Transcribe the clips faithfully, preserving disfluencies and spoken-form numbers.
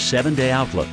seven-day outlook.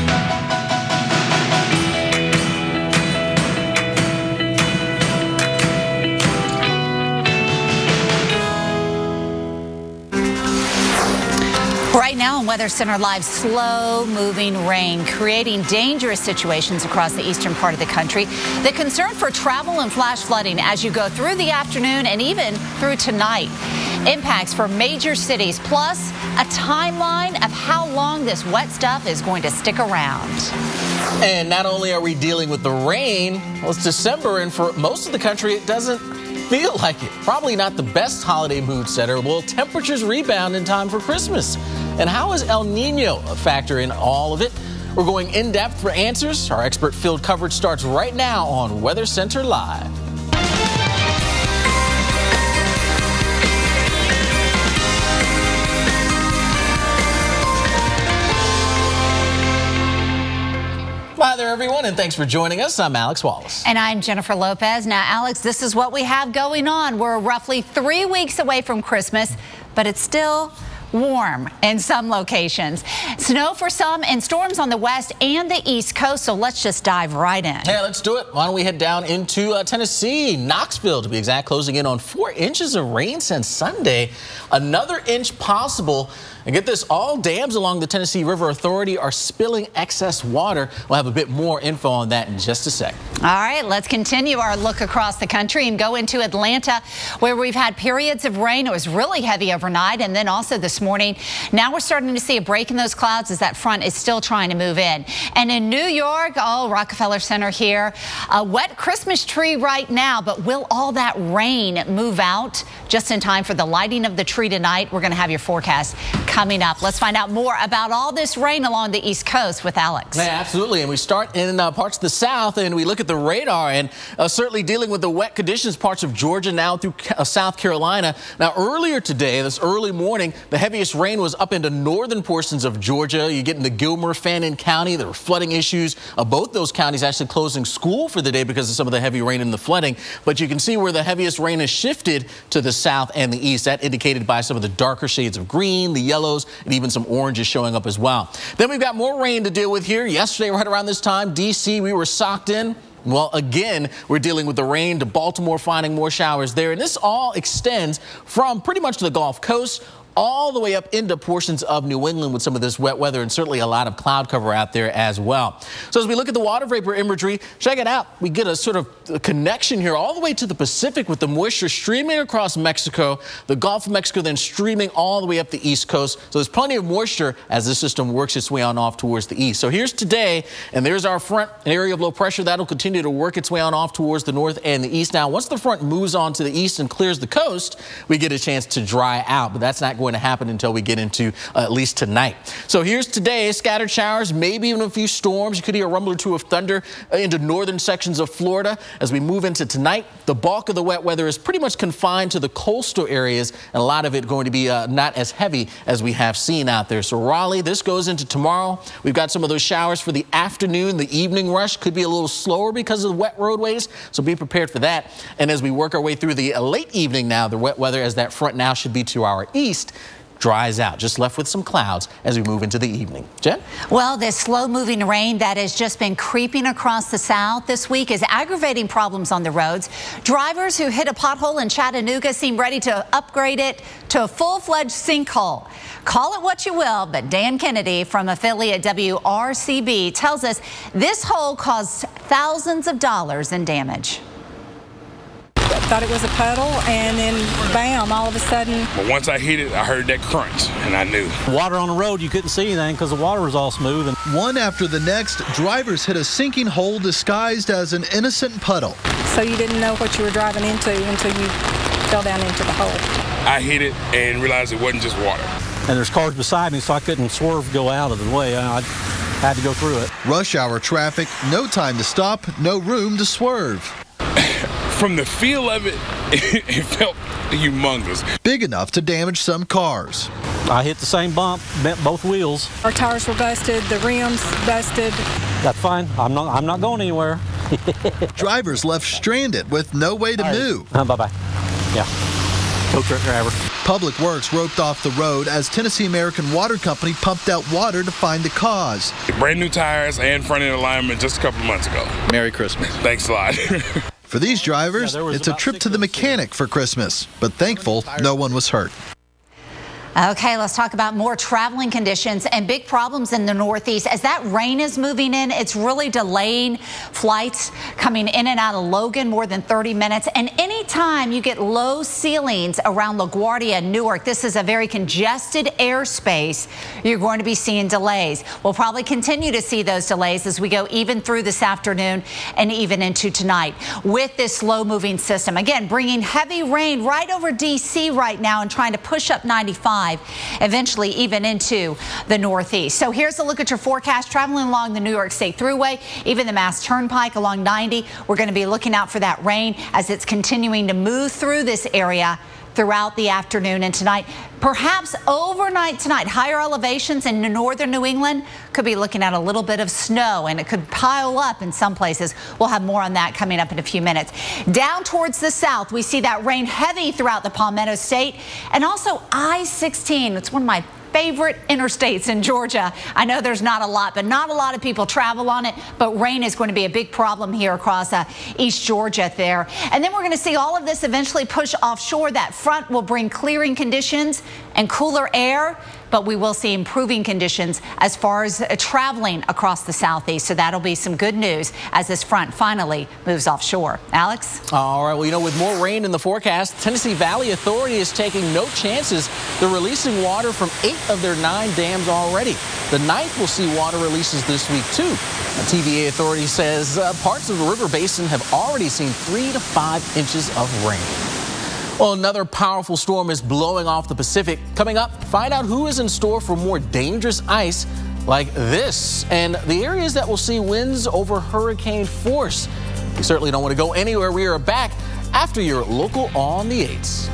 Right now on Weather Center Live, slow-moving rain creating dangerous situations across the eastern part of the country. The concern for travel and flash flooding as you go through the afternoon and even through tonight. Impacts for major cities, plus a timeline of how long this wet stuff is going to stick around. And not only are we dealing with the rain, well, it's December, and for most of the country, it doesn't feel like it. Probably not the best holiday mood setter. Will temperatures rebound in time for Christmas? And how is El Nino a factor in all of it? We're going in depth for answers. Our expert field coverage starts right now on Weather Center Live. Hi there, everyone, and thanks for joining us. I'm Alex Wallace. And I'm Jennifer Lopez. Now, Alex, this is what we have going on. We're roughly three weeks away from Christmas, but it's still warm in some locations. Snow for some and storms on the west and the east coast, so let's just dive right in. Hey, let's do it. Why don't we head down into uh, Tennessee, Knoxville to be exact, closing in on four inches of rain since Sunday. Another inch possible. And get this, all dams along the Tennessee River Authority are spilling excess water. We'll have a bit more info on that in just a sec. All right, let's continue our look across the country and go into Atlanta, where we've had periods of rain. It was really heavy overnight and then also this morning. Now we're starting to see a break in those clouds as that front is still trying to move in. And in New York, oh, Rockefeller Center here, a wet Christmas tree right now, but will all that rain move out just in time for the lighting of the tree tonight? We're going to have your forecast coming up. Let's find out more about all this rain along the East Coast with Alex. Yeah, absolutely. And we start in uh, parts of the South, and we look at the radar, and uh, certainly dealing with the wet conditions, parts of Georgia now through uh, South Carolina. Now, earlier today, this early morning, the heaviest rain was up into northern portions of Georgia. You get into Gilmer, Fannin County. There were flooding issues. Uh, both those counties actually closing school for the day because of some of the heavy rain and the flooding. But you can see where the heaviest rain has shifted to the south and the east. That indicated by some of the darker shades of green, the yellows, and even some oranges showing up as well. Then we've got more rain to deal with here. Yesterday, right around this time, D C, we were socked in. Well, again, we're dealing with the rain to Baltimore, finding more showers there. And this all extends from pretty much the Gulf Coast all the way up into portions of New England with some of this wet weather, and certainly a lot of cloud cover out there as well. So as we look at the water vapor imagery, check it out. We get a sort of a connection here all the way to the Pacific with the moisture streaming across Mexico, the Gulf of Mexico, then streaming all the way up the East Coast. So there's plenty of moisture as this system works its way on off towards the east. So here's today, and there's our front, an area of low pressure that'll continue to work its way on off towards the north and the east. Now, once the front moves on to the east and clears the coast, we get a chance to dry out, but that's not going to happen until we get into uh, at least tonight. So here's today, scattered showers, maybe even a few storms. You could hear a rumble or two of thunder uh, into northern sections of Florida. As we move into tonight, the bulk of the wet weather is pretty much confined to the coastal areas, and a lot of it going to be uh, not as heavy as we have seen out there. So Raleigh, this goes into tomorrow. We've got some of those showers for the afternoon. The evening rush could be a little slower because of the wet roadways, so be prepared for that. And as we work our way through the uh, late evening now, the wet weather as that front now should be to our east, dries out, just left with some clouds as we move into the evening. Jen? Well, this slow-moving rain that has just been creeping across the south this week is aggravating problems on the roads. Drivers who hit a pothole in Chattanooga seem ready to upgrade it to a full-fledged sinkhole. Call it what you will, but Dan Kennedy from affiliate W R C B tells us this hole caused thousands of dollars in damage. Thought it was a puddle, and then bam, all of a sudden. But once I hit it, I heard that crunch, and I knew. Water on the road, you couldn't see anything because the water was all smooth. And one after the next, drivers hit a sinking hole disguised as an innocent puddle. So you didn't know what you were driving into until you fell down into the hole. I hit it and realized it wasn't just water. And there's cars beside me, so I couldn't swerve, go out of the way. I had to go through it. Rush hour traffic, no time to stop, no room to swerve. From the feel of it, it felt humongous. Big enough to damage some cars. I hit the same bump, bent both wheels. Our tires were busted, the rims busted. That's fine. I'm not, I'm not going anywhere. Drivers left stranded with no way to right. move. Uh, bye-bye. Yeah. tow truck driver. Public Works roped off the road as Tennessee American Water Company pumped out water to find the cause. Brand new tires and front end alignment just a couple months ago. Merry Christmas. Thanks a lot. For these drivers, Yeah, it's a trip to the mechanic for Christmas, but thankful no one was hurt. Okay, let's talk about more traveling conditions and big problems in the Northeast. As that rain is moving in, it's really delaying flights coming in and out of Logan more than thirty minutes. And anytime you get low ceilings around LaGuardia and Newark, this is a very congested airspace, you're going to be seeing delays. We'll probably continue to see those delays as we go even through this afternoon and even into tonight with this slow moving system. Again, bringing heavy rain right over D C right now and trying to push up ninety-five. Eventually even into the Northeast. So here's a look at your forecast traveling along the New York State Thruway, even the Mass Turnpike along ninety. We're going to be looking out for that rain as it's continuing to move through this area throughout the afternoon and tonight. Perhaps overnight tonight, higher elevations in northern New England could be looking at a little bit of snow, and it could pile up in some places. We'll have more on that coming up in a few minutes. Down towards the south, we see that rain heavy throughout the Palmetto State, and also I sixteen. It's one of my favorite interstates in Georgia. I know there's not a lot, but not a lot of people travel on it, but rain is going to be a big problem here across uh, East Georgia there. And then we're going to see all of this eventually push offshore. That front will bring clearing conditions and cooler air, but we will see improving conditions as far as uh, traveling across the southeast. So that'll be some good news as this front finally moves offshore. Alex? All right, well, you know, with more rain in the forecast, Tennessee Valley Authority is taking no chances. They're releasing water from eight of their nine dams already. The ninth will see water releases this week, too. The T V A Authority says uh, parts of the river basin have already seen three to five inches of rain. Well, another powerful storm is blowing off the Pacific. Coming up, find out who is in store for more dangerous ice like this and the areas that will see winds over hurricane force. You certainly don't want to go anywhere. We are back after your local on the eights.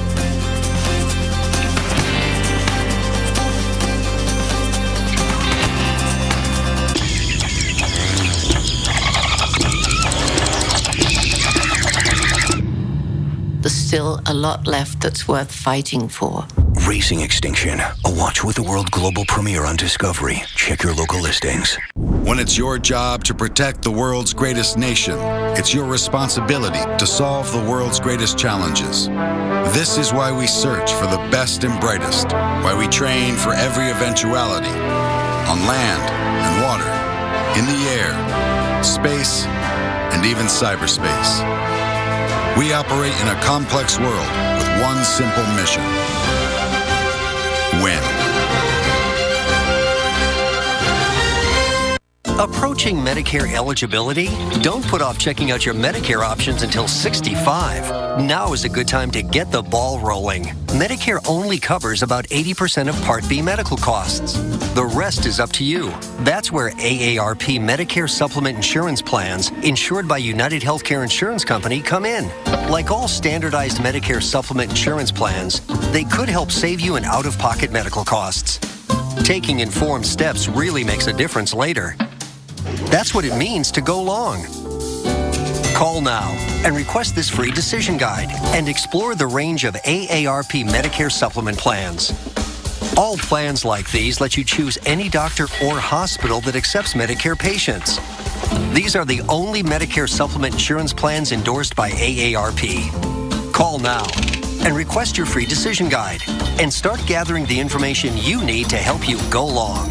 There's still a lot left that's worth fighting for. Racing Extinction, a watch with the world global premiere on Discovery. Check your local listings. When it's your job to protect the world's greatest nation, it's your responsibility to solve the world's greatest challenges. This is why we search for the best and brightest, why we train for every eventuality, on land and water, in the air, space, and even cyberspace. We operate in a complex world with one simple mission: win. Approaching Medicare eligibility? Don't put off checking out your Medicare options until sixty-five. Now is a good time to get the ball rolling. Medicare only covers about eighty percent of Part B medical costs. The rest is up to you. That's where A A R P Medicare Supplement Insurance Plans, insured by United Healthcare Insurance Company, come in. Like all standardized Medicare Supplement Insurance Plans, they could help save you in out-of-pocket medical costs. Taking informed steps really makes a difference later. That's what it means to go long. Call now and request this free decision guide and explore the range of A A R P Medicare supplement plans. All plans like these let you choose any doctor or hospital that accepts Medicare patients. These are the only Medicare supplement insurance plans endorsed by A A R P. Call now and request your free decision guide and start gathering the information you need to help you go long.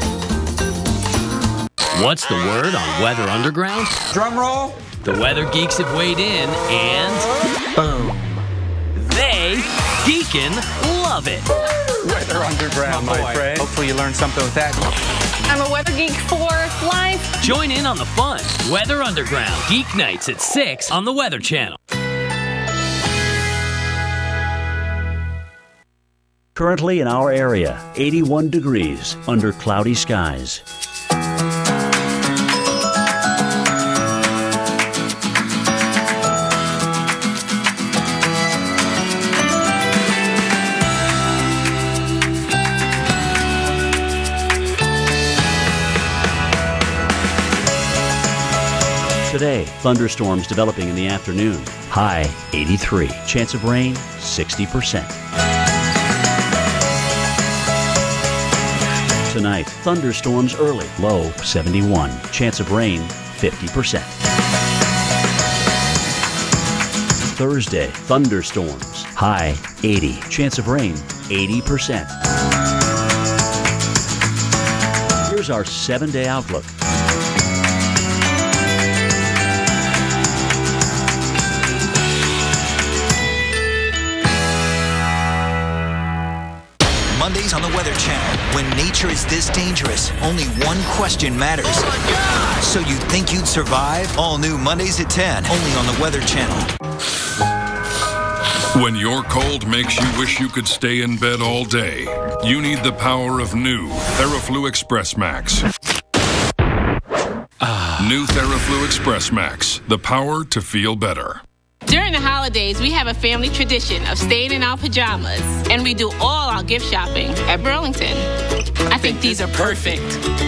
What's the word on Weather Underground? Drum roll. The weather geeks have weighed in and boom. They geekin' love it. Weather Underground, my, my friend. Hopefully you learned something with that. I'm a weather geek for life. Join in on the fun. Weather Underground. Geek Nights at six on the Weather Channel. Currently in our area, eighty-one degrees under cloudy skies. Today, thunderstorms developing in the afternoon. High eighty-three. Chance of rain sixty percent. Tonight, thunderstorms early. Low seventy-one. Chance of rain fifty percent. Thursday, thunderstorms. High eighty. Chance of rain eighty percent. Here's our seven-day outlook. Mondays on the Weather Channel. When nature is this dangerous, only one question matters. Oh my God! So you think you'd survive? All new Mondays at ten, only on the Weather Channel. When your cold makes you wish you could stay in bed all day, you need the power of new Theraflu Express Max. Ah. New Theraflu Express Max, the power to feel better. During the holidays, we have a family tradition of staying in our pajamas, and we do all our gift shopping at Burlington. I think these are perfect.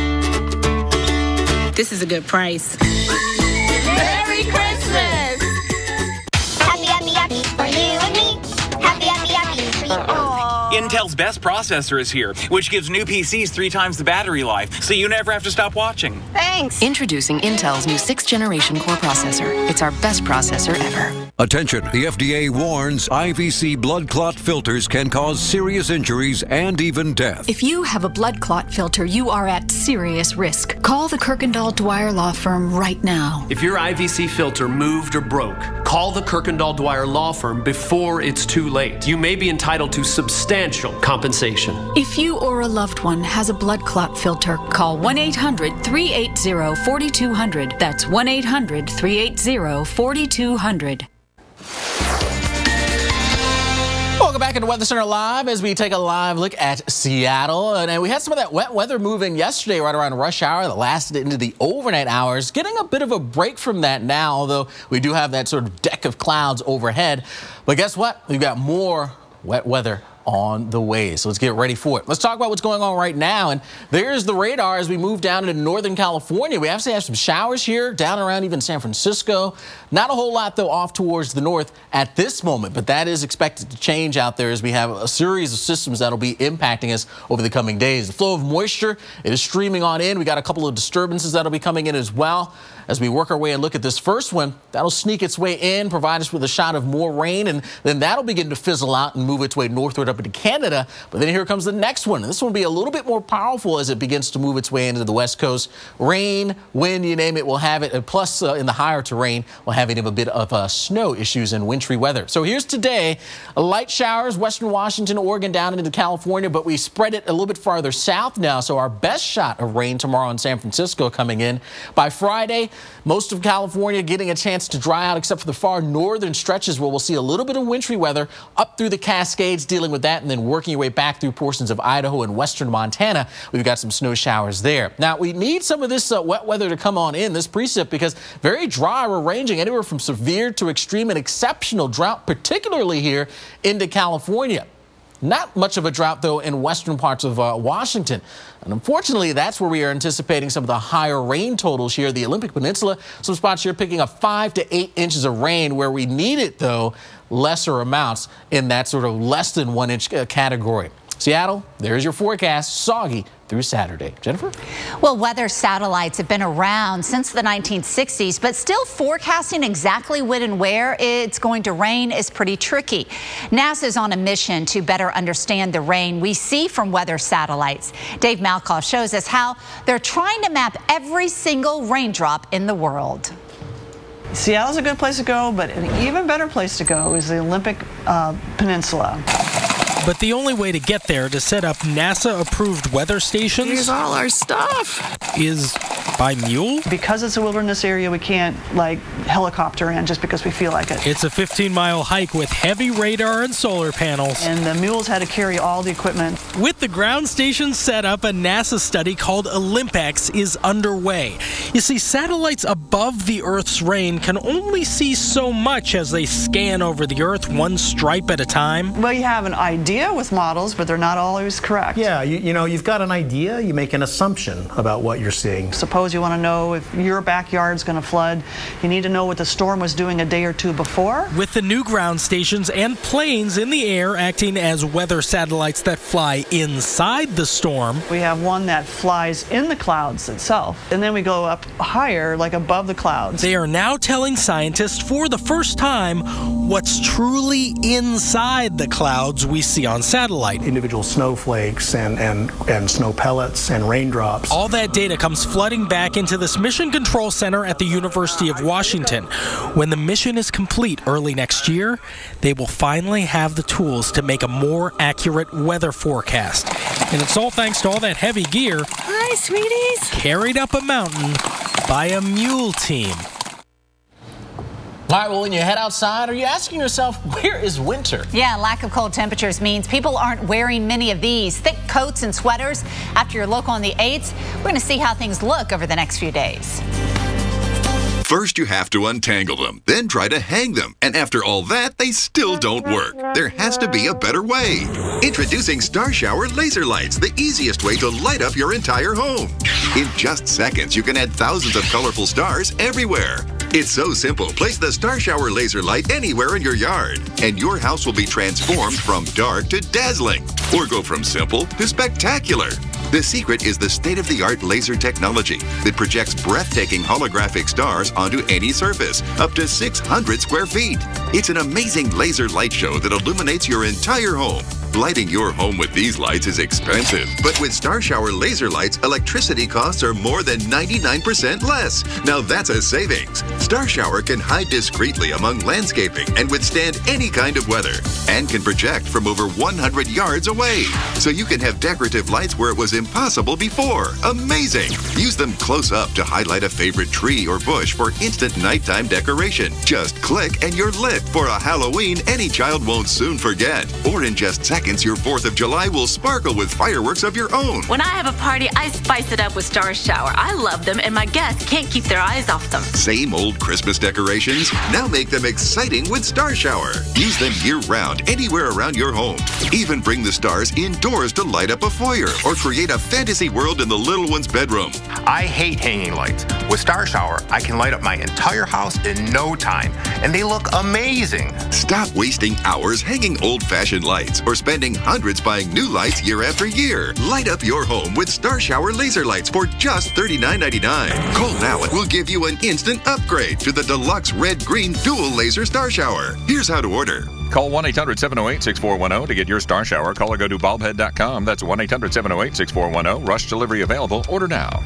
This is a good price. Merry Christmas! Happy, happy, happy for you and me. Happy, happy, happy for you. Intel's best processor is here, which gives new P Cs three times the battery life, so you never have to stop watching. Thanks. Introducing Intel's new sixth generation core processor. It's our best processor ever. Attention, the F D A warns I V C blood clot filters can cause serious injuries and even death. If you have a blood clot filter, you are at serious risk. Call the Kirkendall Dwyer Law Firm right now. If your I V C filter moved or broke, call the Kirkendall Dwyer Law Firm before it's too late. You may be entitled to substantial compensation. If you or a loved one has a blood clot filter, call one eight hundred, three eight zero, four two zero zero. That's one eight hundred, three eight zero, four two zero zero. Welcome back into Weather Center Live as we take a live look at Seattle. And we had some of that wet weather moving yesterday right around rush hour that lasted into the overnight hours. Getting a bit of a break from that now, although we do have that sort of deck of clouds overhead. But guess what? We've got more wet weather on the way. So let's get ready for it. Let's talk about what's going on right now. And there's the radar as we move down into Northern California. We actually have some showers here down around even San Francisco. Not a whole lot, though, off towards the north at this moment, but that is expected to change out there as we have a series of systems that'll be impacting us over the coming days. The flow of moisture is streaming on in. We got a couple of disturbances that'll be coming in as well. As we work our way and look at this first one, that'll sneak its way in, provide us with a shot of more rain, and then that'll begin to fizzle out and move its way northward up into Canada. But then here comes the next one. And this one will be a little bit more powerful as it begins to move its way into the west coast. Rain, wind, you name it, we'll have it. And plus, uh, in the higher terrain, we'll have even a bit of uh, snow issues and wintry weather. So here's today. Light showers, western Washington, Oregon, down into California, but we spread it a little bit farther south now. So our best shot of rain tomorrow in San Francisco coming in. By Friday, most of California getting a chance to dry out except for the far northern stretches where we'll see a little bit of wintry weather up through the Cascades, dealing with that, and then working your way back through portions of Idaho and western Montana. We've got some snow showers there. Now, we need some of this uh, wet weather to come on in, this precip, because very dry. We're ranging anywhere from severe to extreme and exceptional drought, particularly here into California. Not much of a drought, though, in western parts of uh, Washington. And unfortunately, that's where we are anticipating some of the higher rain totals here. The Olympic Peninsula, some spots here picking up five to eight inches of rain. Where we need it, though, lesser amounts in that sort of less than one inch uh, category. Seattle, there's your forecast. Soggy through Saturday. Jennifer? Well, weather satellites have been around since the nineteen sixties, but still forecasting exactly when and where it's going to rain is pretty tricky. NASA is on a mission to better understand the rain we see from weather satellites. Dave Malkoff shows us how they're trying to map every single raindrop in the world. Seattle's a good place to go, but an even better place to go is the Olympic uh, Peninsula. But the only way to get there to set up NASA-approved weather stations... Here's all our stuff. ...is by mule? Because it's a wilderness area, we can't, like, helicopter in just because we feel like it. It's a fifteen mile hike with heavy radar and solar panels. And the mules had to carry all the equipment. With the ground station set up, a NASA study called Olympex is underway. You see, satellites above the Earth's reign can only see so much as they scan over the Earth one stripe at a time. Well, you have an idea with models, but they're not always correct. Yeah, you, you know, you've got an idea, you make an assumption about what you're seeing. Suppose you want to know if your backyard's going to flood. You need to know what the storm was doing a day or two before. With the new ground stations and planes in the air acting as weather satellites that fly inside the storm. We have one that flies in the clouds itself, and then we go up higher, like above the clouds. They are now telling scientists for the first time what's truly inside the clouds we see on satellite. Individual snowflakes and, and, and snow pellets and raindrops. All that data comes flooding back into this Mission Control Center at the University of Washington. When the mission is complete early next year, they will finally have the tools to make a more accurate weather forecast. And it's all thanks to all that heavy gear. Hi, sweeties. Carried up a mountain by a mule team. All right, well, when you head outside, are you asking yourself, where is winter? Yeah, lack of cold temperatures means people aren't wearing many of these thick coats and sweaters. After your look on the eights, we're going to see how things look over the next few days. First, you have to untangle them, then try to hang them. And after all that, they still don't work. There has to be a better way. Introducing Star Shower Laser Lights, the easiest way to light up your entire home. In just seconds, you can add thousands of colorful stars everywhere. It's so simple. Place the Star Shower Laser Light anywhere in your yard, and your house will be transformed from dark to dazzling, or go from simple to spectacular. The secret is the state-of-the-art laser technology that projects breathtaking holographic stars onto any surface, up to six hundred square feet. It's an amazing laser light show that illuminates your entire home. Lighting your home with these lights is expensive, but with Star Shower Laser Lights, electricity costs are more than ninety-nine percent less. Now that's a savings. Star Shower can hide discreetly among landscaping and withstand any kind of weather, and can project from over one hundred yards away. So you can have decorative lights where it was impossible before. Amazing! Use them close up to highlight a favorite tree or bush for instant nighttime decoration. Just click and you're lit for a Halloween any child won't soon forget. Or in just seconds, your fourth of July will sparkle with fireworks of your own. When I have a party, I spice it up with Star Shower. I love them, and my guests can't keep their eyes off them. Same old Christmas decorations? Now make them exciting with Star Shower. Use them year-round, anywhere around your home. Even bring the stars indoors to light up a foyer or create a fantasy world in the little one's bedroom. I hate hanging lights. With Star Shower, I can light up my entire house in no time, and they look amazing. Stop wasting hours hanging old-fashioned lights or spending hundreds buying new lights year after year. Light up your home with Star Shower Laser Lights for just thirty-nine ninety-nine. Call now and we'll give you an instant upgrade to the deluxe red-green dual laser Star Shower. Here's how to order. Call one eight hundred seven oh eight six four one zero to get your Star Shower. Call or go to bulbhead dot com. That's one eight hundred seven oh eight six four one zero. Rush delivery available. Order now.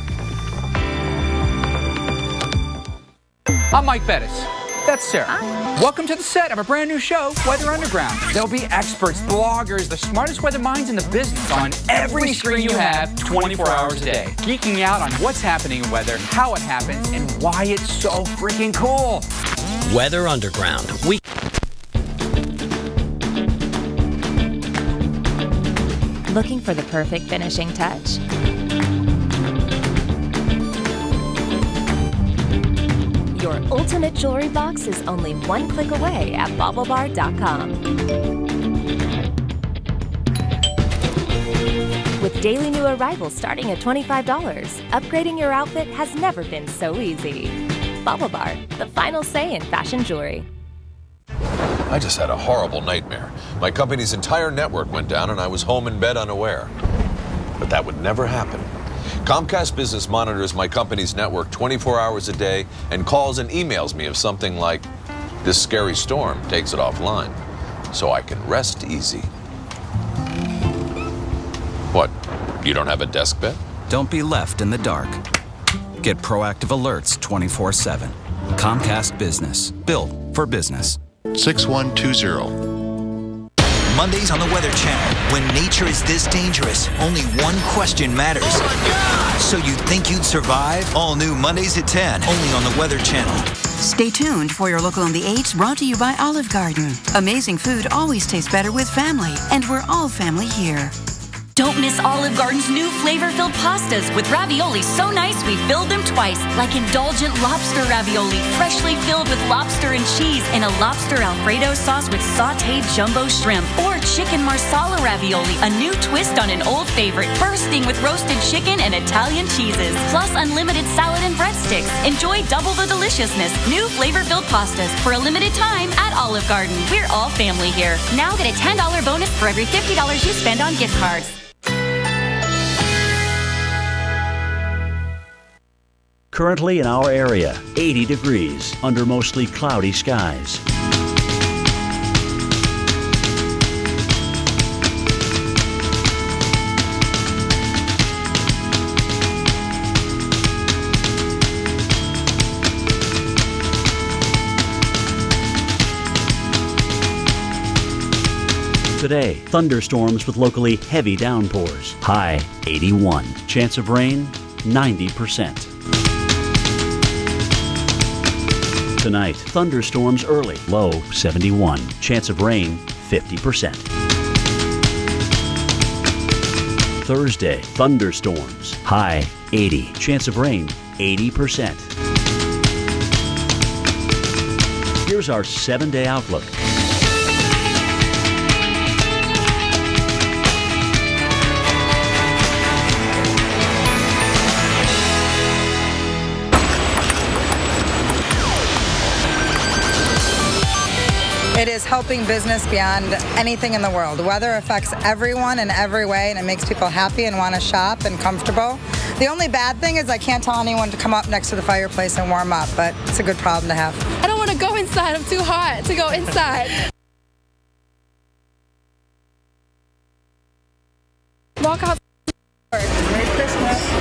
I'm Mike Bettis. That's Sarah. Hi. Welcome to the set of a brand new show, Weather Underground. There'll be experts, bloggers, the smartest weather minds in the business on every screen you have twenty-four hours a day. Geeking out on what's happening in weather, how it happens, and why it's so freaking cool. Weather Underground. We Looking for the perfect finishing touch? Your ultimate jewelry box is only one click away at BaubleBar dot com. With daily new arrivals starting at twenty-five dollars, upgrading your outfit has never been so easy. BaubleBar, the final say in fashion jewelry. I just had a horrible nightmare. My company's entire network went down and I was home in bed unaware. But that would never happen. Comcast Business monitors my company's network twenty-four hours a day and calls and emails me if something like this scary storm takes it offline, so I can rest easy. What, you don't have a desk bed? Don't be left in the dark. Get proactive alerts twenty-four seven. Comcast Business, built for business. six one two zero. Mondays on the Weather Channel. When nature is this dangerous, only one question matters. Oh my God! So you think you'd survive? All new Mondays at ten, only on the Weather Channel. Stay tuned for your local on the eights, brought to you by Olive Garden. Amazing food always tastes better with family, and we're all family here. Don't miss Olive Garden's new flavor-filled pastas with ravioli so nice we filled them twice, like indulgent lobster ravioli, freshly filled with lobster and cheese in a lobster Alfredo sauce with sautéed jumbo shrimp, or chicken marsala ravioli, a new twist on an old favorite, bursting with roasted chicken and Italian cheeses, plus unlimited salad and breadsticks. Enjoy double the deliciousness. New flavor-filled pastas for a limited time at Olive Garden. We're all family here. Now get a ten dollar bonus for every fifty dollars you spend on gift cards. Currently in our area, eighty degrees under mostly cloudy skies. Today, thunderstorms with locally heavy downpours. High eighty-one. Chance of rain ninety percent. Tonight, thunderstorms early, low seventy-one. Chance of rain fifty percent. Thursday, thunderstorms, high eighty. Chance of rain eighty percent. Here's our seven-day outlook. It is helping business beyond anything in the world. Weather affects everyone in every way, and it makes people happy and want to shop and comfortable. The only bad thing is I can't tell anyone to come up next to the fireplace and warm up, but it's a good problem to have. I don't want to go inside. I'm too hot to go inside. Walk out. Merry Christmas.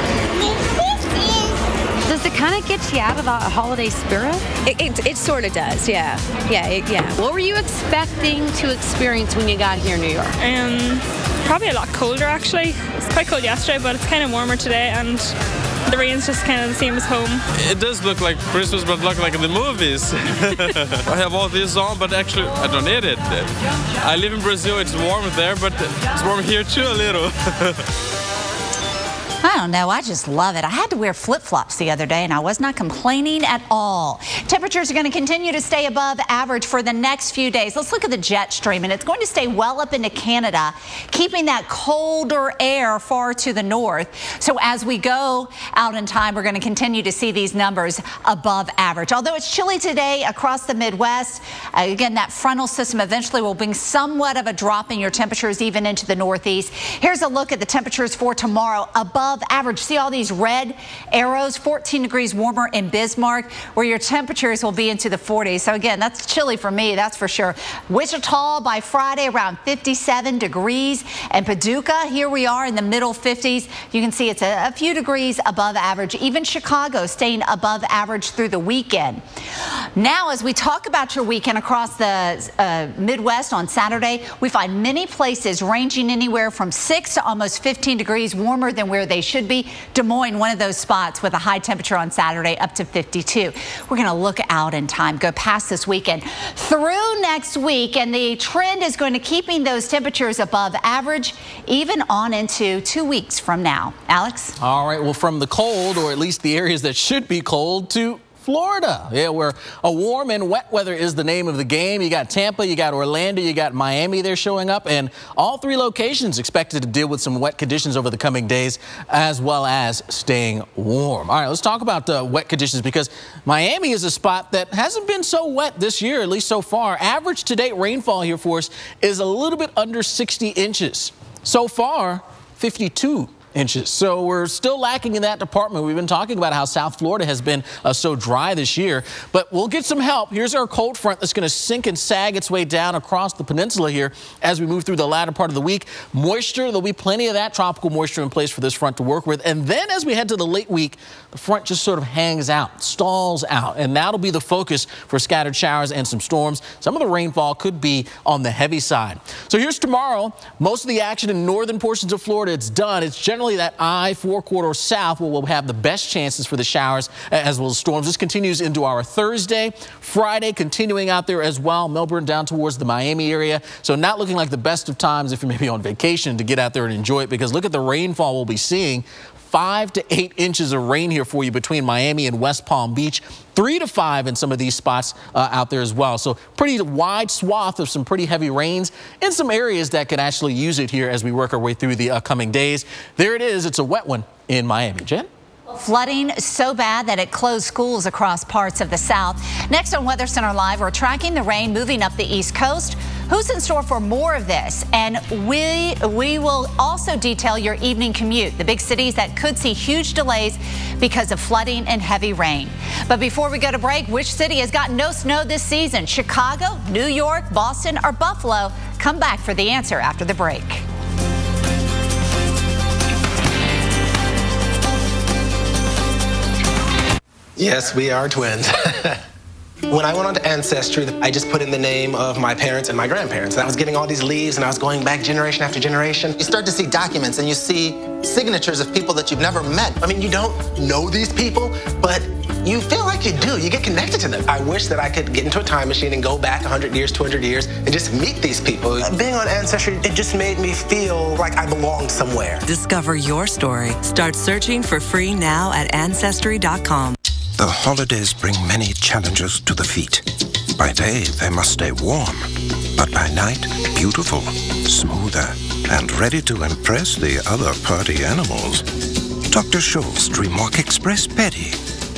Does it kind of get you out of the holiday spirit? It, it, it sort of does, yeah. Yeah, it, yeah. What were you expecting to experience when you got here in New York? Um, probably a lot colder, actually. It's quite cold yesterday, but it's kind of warmer today, and the rain's just kind of the same as home. It does look like Christmas, but look like in the movies. I have all this on, but actually I don't need it. I live in Brazil, it's warm there, but it's warm here too a little. I don't know. I just love it. I had to wear flip-flops the other day, and I was not complaining at all. Temperatures are going to continue to stay above average for the next few days. Let's look at the jet stream, and it's going to stay well up into Canada, keeping that colder air far to the north. So as we go out in time, we're going to continue to see these numbers above average. Although it's chilly today across the Midwest, uh, again, that frontal system eventually will bring somewhat of a drop in your temperatures even into the Northeast. Here's a look at the temperatures for tomorrow above average. See all these red arrows? fourteen degrees warmer in Bismarck, where your temperatures will be into the forties. So again, that's chilly for me, that's for sure. Wichita by Friday around fifty-seven degrees, and Paducah, here we are in the middle fifties. You can see it's a, a few degrees above average. Even Chicago staying above average through the weekend. Now, as we talk about your weekend across the uh, Midwest on Saturday, we find many places ranging anywhere from six to almost fifteen degrees warmer than where they should be. Des Moines, one of those spots with a high temperature on Saturday up to fifty-two. We're going to look out in time, go past this weekend through next week, and the trend is going to keeping those temperatures above average even on into two weeks from now. Alex? All right, well, from the cold, or at least the areas that should be cold, to Florida, yeah, where a warm and wet weather is the name of the game. You got Tampa, you got Orlando, you got Miami there showing up, and all three locations expected to deal with some wet conditions over the coming days, as well as staying warm. All right, let's talk about uh, wet conditions, because Miami is a spot that hasn't been so wet this year, at least so far. Average to-date rainfall here for us is a little bit under sixty inches. So far, fifty-two inches. So we're still lacking in that department. We've been talking about how South Florida has been uh, so dry this year, but we'll get some help. Here's our cold front that's going to sink and sag its way down across the peninsula here as we move through the latter part of the week. Moisture, there'll be plenty of that tropical moisture in place for this front to work with. And then as we head to the late week, the front just sort of hangs out, stalls out, and that'll be the focus for scattered showers and some storms. Some of the rainfall could be on the heavy side. So here's tomorrow. Most of the action in northern portions of Florida, it's done. It's generally generally that I four corridor south where we'll have the best chances for the showers as well as storms. This continues into our Thursday, Friday, continuing out there as well. Melbourne down towards the Miami area. So not looking like the best of times if you're maybe on vacation to get out there and enjoy it, because look at the rainfall we'll be seeing. Five to eight inches of rain here for you between Miami and West Palm Beach. Three to five in some of these spots uh, out there as well. So pretty wide swath of some pretty heavy rains in some areas that could actually use it here as we work our way through the upcoming days. There it is. It's a wet one in Miami. Jen? Flooding so bad that it closed schools across parts of the South. Next on Weather Center Live, we're tracking the rain moving up the East Coast. Who's in store for more of this? And we we will also detail your evening commute, the big cities that could see huge delays because of flooding and heavy rain. But before we go to break, which city has got no snow this season? Chicago, New York, Boston, or Buffalo? Come back for the answer after the break. Yes, we are twins. When I went on to Ancestry, I just put in the name of my parents and my grandparents. And I was getting all these leaves, and I was going back generation after generation. You start to see documents, and you see signatures of people that you've never met. I mean, you don't know these people, but you feel like you do. You get connected to them. I wish that I could get into a time machine and go back one hundred years, two hundred years, and just meet these people. Being on Ancestry, it just made me feel like I belonged somewhere. Discover your story. Start searching for free now at Ancestry dot com. The holidays bring many challenges to the feet. By day, they must stay warm, but by night, beautiful, smoother, and ready to impress the other party animals. Doctor Scholl's DreamWalk Express Pedi.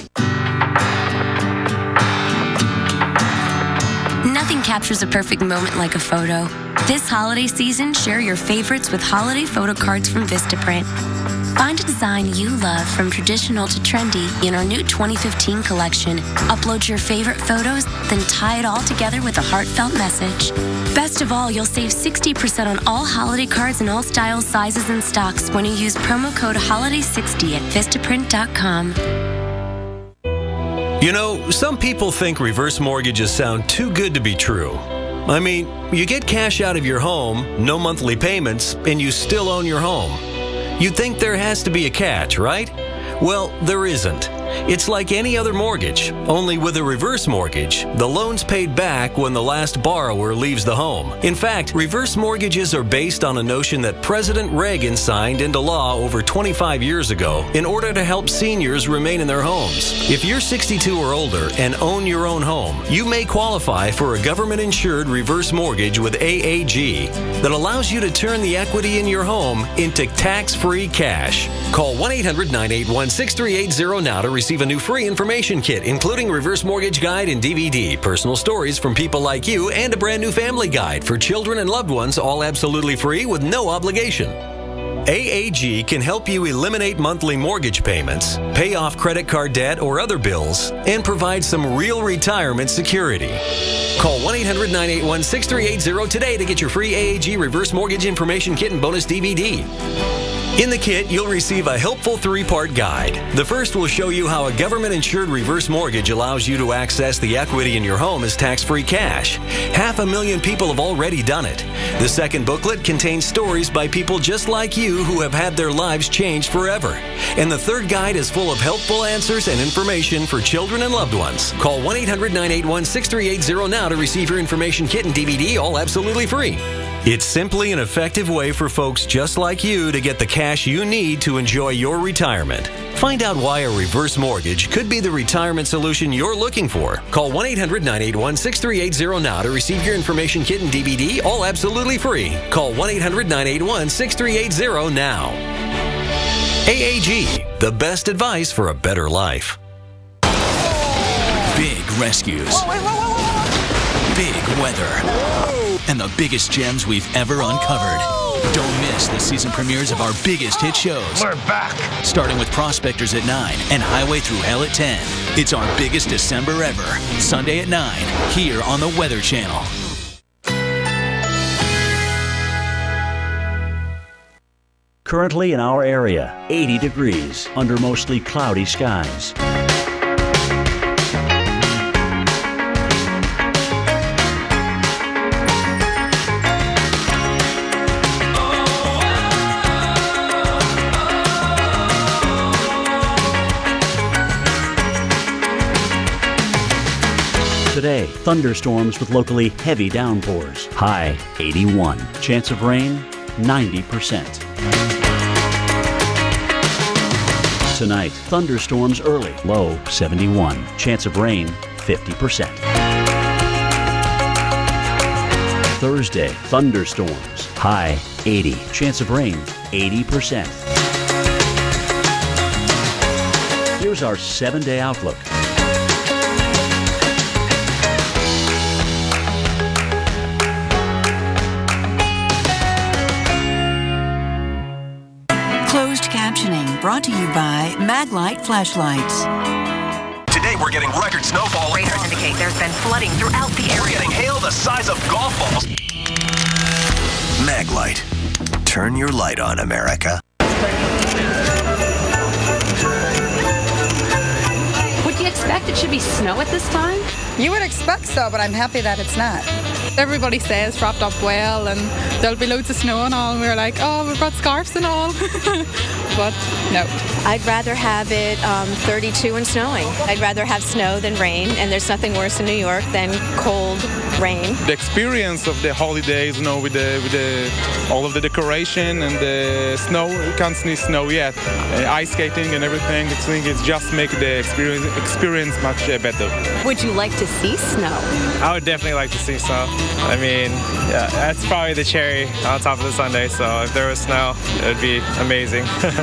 Nothing captures a perfect moment like a photo. This holiday season, share your favorites with holiday photo cards from Vistaprint. Find a design you love, from traditional to trendy, in our new twenty fifteen collection. Upload your favorite photos, then tie it all together with a heartfelt message. Best of all, you'll save sixty percent on all holiday cards in all styles, sizes, and stocks when you use promo code holiday sixty at Vistaprint dot com. You know, some people think reverse mortgages sound too good to be true. I mean, you get cash out of your home, no monthly payments, and you still own your home. You'd think there has to be a catch, right? Well, there isn't. It's like any other mortgage, only with a reverse mortgage, the loan's paid back when the last borrower leaves the home. In fact, reverse mortgages are based on a notion that President Reagan signed into law over twenty-five years ago in order to help seniors remain in their homes. If you're sixty-two or older and own your own home, you may qualify for a government-insured reverse mortgage with A A G that allows you to turn the equity in your home into tax-free cash. Call one eight hundred, nine eight one, six three eight zero now to receive a new free information kit, including reverse mortgage guide and D V D, personal stories from people like you, and a brand new family guide for children and loved ones, all absolutely free with no obligation. A A G can help you eliminate monthly mortgage payments, pay off credit card debt or other bills, and provide some real retirement security. Call one eight hundred, nine eight one, six three eight zero today to get your free A A G reverse mortgage information kit and bonus D V D. In the kit, you'll receive a helpful three-part guide. The first will show you how a government-insured reverse mortgage allows you to access the equity in your home as tax-free cash. Half a million people have already done it. The second booklet contains stories by people just like you who have had their lives changed forever. And the third guide is full of helpful answers and information for children and loved ones. Call one eight hundred, nine eight one, six three eight zero now to receive your information kit and D V D, all absolutely free. It's simply an effective way for folks just like you to get the cash you need to enjoy your retirement. Find out why a reverse mortgage could be the retirement solution you're looking for. Call one eight hundred, nine eight one, six three eight zero now to receive your information kit and D V D, all absolutely free. Call one eight hundred, nine eight one, six three eight zero now. A A G, the best advice for a better life. Big rescues. Whoa, wait, whoa, whoa, whoa. Big weather. And the biggest gems we've ever uncovered. Don't miss the season premieres of our biggest hit shows. We're back. Starting with Prospectors at nine and Highway Through Hell at ten. It's our biggest December ever. Sunday at nine, here on the Weather Channel. Currently in our area, eighty degrees under mostly cloudy skies. Today, thunderstorms with locally heavy downpours. High eighty-one. Chance of rain ninety percent. Tonight, thunderstorms early. Low seventy-one. Chance of rain fifty percent. Thursday, thunderstorms. High eighty. Chance of rain eighty percent. Here's our seven-day outlook. Closed captioning brought to you by Maglite Flashlights. Today we're getting record snowfall. Radars indicate there's been flooding throughout the area. We're getting hail the size of golf balls. Maglite. Turn your light on, America. Would you expect it should be snow at this time? You would expect so, but I'm happy that it's not. Everybody says wrapped up well and there'll be loads of snow and all, and we're like, oh, we've got scarves and all. But no. I'd rather have it um, thirty-two and snowing. I'd rather have snow than rain, and there's nothing worse in New York than cold rain. The experience of the holidays, you know, with the with the all of the decoration and the snow, you can't see snow yet, uh, ice skating and everything. I think it's just make the experience experience much uh, better. Would you like to see snow? I would definitely like to see snow. I mean, yeah, that's probably the cherry on top of the sundae. So if there was snow, it would be amazing.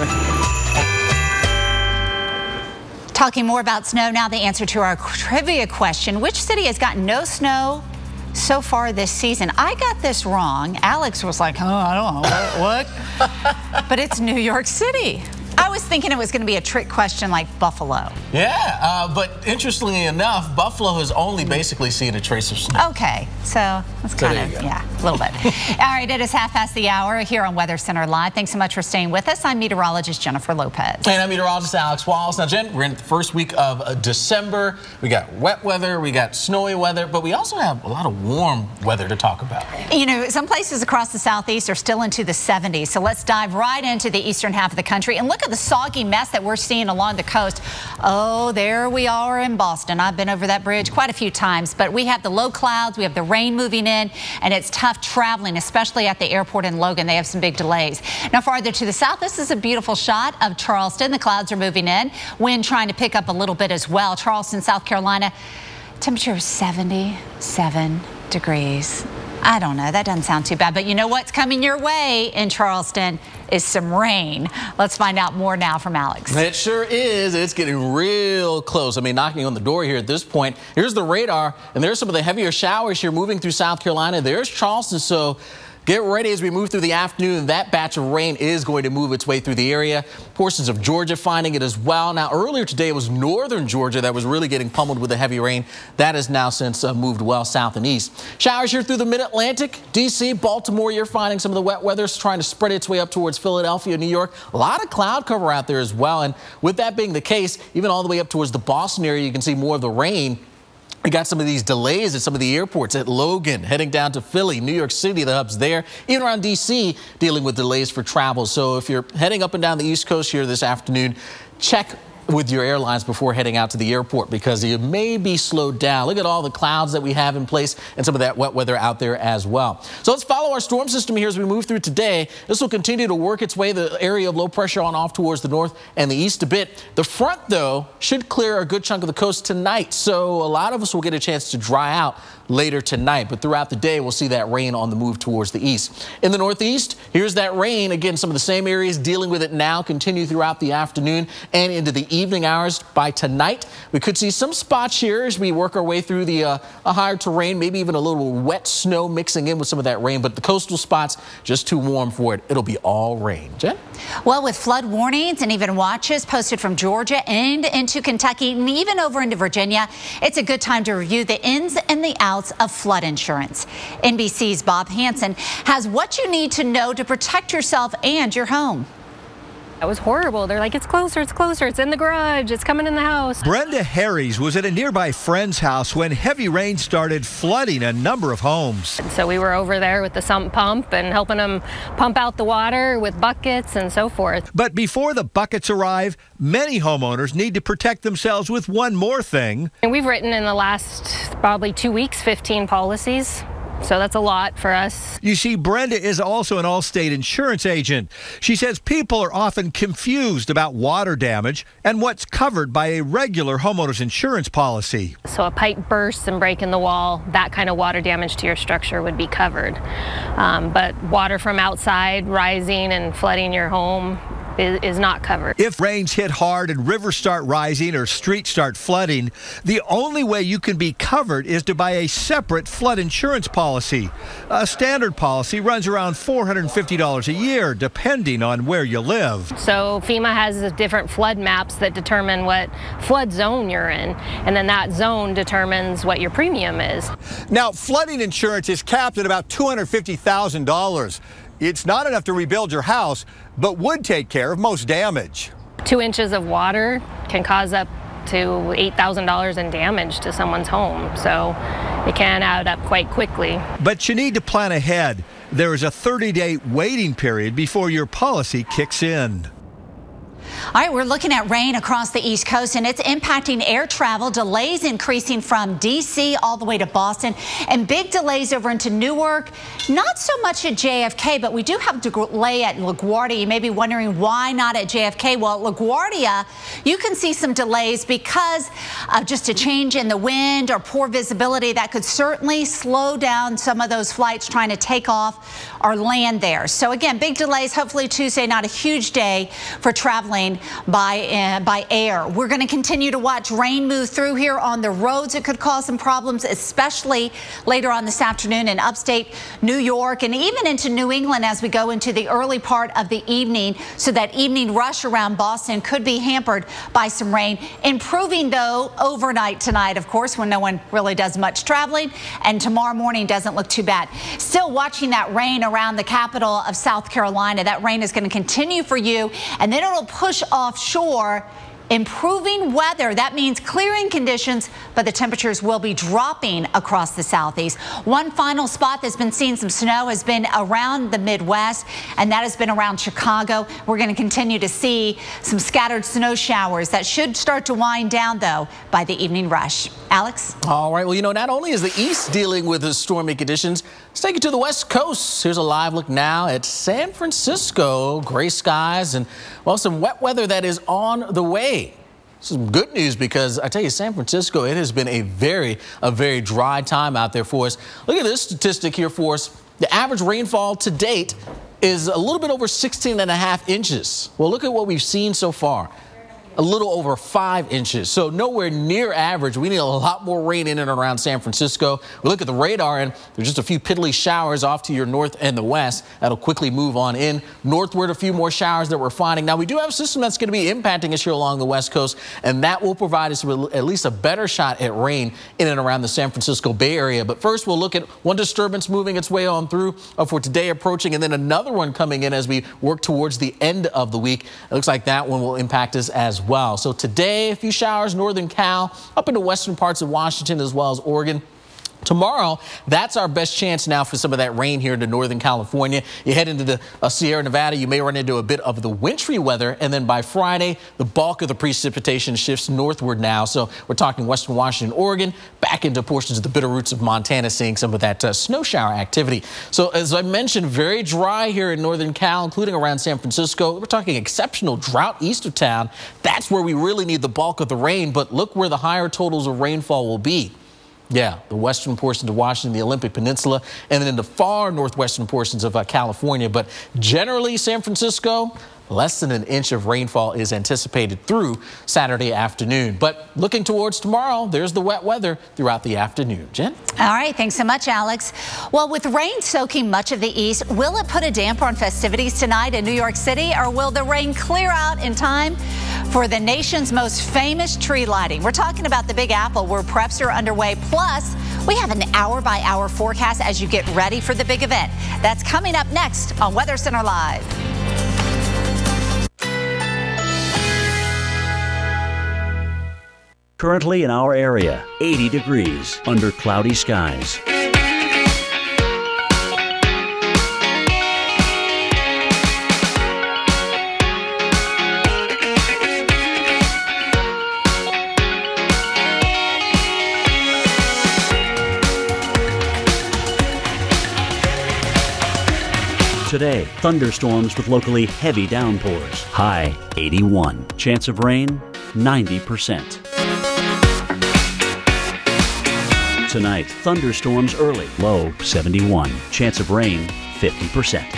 Talking more about snow now, the answer to our trivia question. Which city has gotten no snow so far this season? I got this wrong. Alex was like, oh, I don't know, what? what? But it's New York City. I was thinking it was going to be a trick question like Buffalo. Yeah, uh, but interestingly enough, Buffalo has only basically seen a trace of snow. Okay, so that's So kind there of, you go. yeah, a little bit. All right, it is half past the hour here on Weather Center Live. Thanks so much for staying with us. I'm meteorologist Jennifer Lopez. And I'm meteorologist Alex Wallace. Now, Jen, we're in the first week of uh, December. We got wet weather, we got snowy weather, but we also have a lot of warm weather to talk about. You know, some places across the southeast are still into the seventies, so let's dive right into the eastern half of the country and look at the soggy mess that we're seeing along the coast. Oh, there we are in Boston. I've been over that bridge quite a few times, but we have the low clouds, we have the rain moving in, and it's tough traveling, especially at the airport in Logan. They have some big delays. Now, farther to the south, this is a beautiful shot of Charleston. The clouds are moving in. Wind trying to pick up a little bit as well. Charleston, South Carolina, temperature is seventy-seven degrees. I don't know. That doesn't sound too bad. But you know what's coming your way in Charleston is some rain. Let's find out more now from Alex. It sure is. It's getting real close. I mean, knocking on the door here at this point. Here's the radar, and there's some of the heavier showers here moving through South Carolina. There's Charleston, so get ready as we move through the afternoon. That batch of rain is going to move its way through the area. Portions of Georgia finding it as well. Now, earlier today, it was northern Georgia that was really getting pummeled with the heavy rain. That has now since uh, moved well south and east. Showers here through the mid-Atlantic, D C, Baltimore. You're finding some of the wet weather trying to spread its way up towards Philadelphia, New York. A lot of cloud cover out there as well. And with that being the case, even all the way up towards the Boston area, you can see more of the rain. We got some of these delays at some of the airports at Logan, heading down to Philly, New York City, the hubs there, even around D C, dealing with delays for travel. So if you're heading up and down the East Coast here this afternoon, check with your airlines before heading out to the airport because you may be slowed down. Look at all the clouds that we have in place and some of that wet weather out there as well. So let's follow our storm system here as we move through today. This will continue to work its way the area of low pressure on off towards the north and the east a bit. The front, though, should clear a good chunk of the coast tonight. So a lot of us will get a chance to dry out later tonight, but throughout the day, we'll see that rain on the move towards the east. In the northeast, here's that rain. Again, some of the same areas dealing with it now continue throughout the afternoon and into the evening hours. By tonight, we could see some spots here as we work our way through the uh, a higher terrain, maybe even a little wet snow mixing in with some of that rain, but the coastal spots just too warm for it. It'll be all rain. Jen? Well, with flood warnings and even watches posted from Georgia and into Kentucky and even over into Virginia, it's a good time to review the ins and the outs of flood insurance. N B C's Bob Hansen has what you need to know to protect yourself and your home. It was horrible. They're like, it's closer, it's closer, it's in the garage, it's coming in the house. Brenda Harries was at a nearby friend's house when heavy rain started flooding a number of homes. So we were over there with the sump pump and helping them pump out the water with buckets and so forth. But before the buckets arrive, many homeowners need to protect themselves with one more thing. And we've written in the last probably two weeks fifteen policies. So that's a lot for us. You see, Brenda is also an Allstate insurance agent. She says people are often confused about water damage and what's covered by a regular homeowner's insurance policy. So a pipe bursts and break in the wall, that kind of water damage to your structure would be covered. Um, but water from outside rising and flooding your home is not covered. If rains hit hard and rivers start rising or streets start flooding, the only way you can be covered is to buy a separate flood insurance policy. A standard policy runs around four hundred fifty dollars a year, depending on where you live. So FEMA has different flood maps that determine what flood zone you're in, and then that zone determines what your premium is. Now, flooding insurance is capped at about two hundred fifty thousand dollars. It's not enough to rebuild your house, but would take care of most damage. Two inches of water can cause up to eight thousand dollars in damage to someone's home, so it can add up quite quickly. But you need to plan ahead. There is a thirty day waiting period before your policy kicks in. All right, we're looking at rain across the East Coast, and it's impacting air travel. Delays increasing from D C all the way to Boston, and big delays over into Newark. Not so much at J F K, but we do have a delay at LaGuardia. You may be wondering why not at J F K. Well, at LaGuardia, you can see some delays because of just a change in the wind or poor visibility. That could certainly slow down some of those flights trying to take off or land there. So again, big delays. Hopefully Tuesday, not a huge day for traveling by uh, by air. We're going to continue to watch rain move through here on the roads. It could cause some problems, especially later on this afternoon in upstate New York and even into New England as we go into the early part of the evening. So that evening rush around Boston could be hampered by some rain. Improving, though, overnight tonight, of course, when no one really does much traveling, and tomorrow morning doesn't look too bad. Still watching that rain around the capital of South Carolina. That rain is going to continue for you, and then it'll push offshore. Improving weather, that means clearing conditions, but the temperatures will be dropping across the southeast. One final spot that's been seeing some snow has been around the Midwest, and that has been around Chicago. We're going to continue to see some scattered snow showers that should start to wind down, though, by the evening rush. Alex? All right. Well, you know, not only is the east dealing with the stormy conditions, let's take it to the west coast. Here's a live look now at San Francisco. Gray skies and, well, some wet weather that is on the way. Some good news, because I tell you, San Francisco, it has been a very, a very dry time out there for us. Look at this statistic here for us. The average rainfall to date is a little bit over sixteen and a half inches. Well, look at what we've seen so far. A little over five inches. So nowhere near average. We need a lot more rain in and around San Francisco. We look at the radar, and there's just a few piddly showers off to your north and the west. That'll quickly move on in. Northward, a few more showers that we're finding. Now, we do have a system that's going to be impacting us here along the west coast, and that will provide us with at least a better shot at rain in and around the San Francisco Bay Area. But first, we'll look at one disturbance moving its way on through uh, for today approaching, and then another one coming in as we work towards the end of the week. It looks like that one will impact us as well. well. So today, a few showers, northern Cal, up into western parts of Washington as well as Oregon. Tomorrow, that's our best chance now for some of that rain here into Northern California. You head into the uh, Sierra Nevada, you may run into a bit of the wintry weather. And then by Friday, the bulk of the precipitation shifts northward now. So we're talking western Washington, Oregon, back into portions of the Bitterroots of Montana, seeing some of that uh, snow shower activity. So as I mentioned, very dry here in Northern Cal, including around San Francisco. We're talking exceptional drought east of town. That's where we really need the bulk of the rain. But look where the higher totals of rainfall will be. Yeah, the western portions of Washington, the Olympic Peninsula, and then in the far northwestern portions of uh, California. But generally, San Francisco, less than an inch of rainfall is anticipated through Saturday afternoon. But looking towards tomorrow, there's the wet weather throughout the afternoon. Jen? All right, thanks so much, Alex. Well, with rain soaking much of the east, will it put a damper on festivities tonight in New York City, or will the rain clear out in time for the nation's most famous tree lighting? We're talking about the Big Apple, where preps are underway. Plus, we have an hour-by-hour forecast as you get ready for the big event. That's coming up next on Weather Center Live. Currently in our area, eighty degrees under cloudy skies. Today, thunderstorms with locally heavy downpours. High eighty-one. Chance of rain, ninety percent. Tonight, thunderstorms early. Low seventy-one. Chance of rain, fifty percent.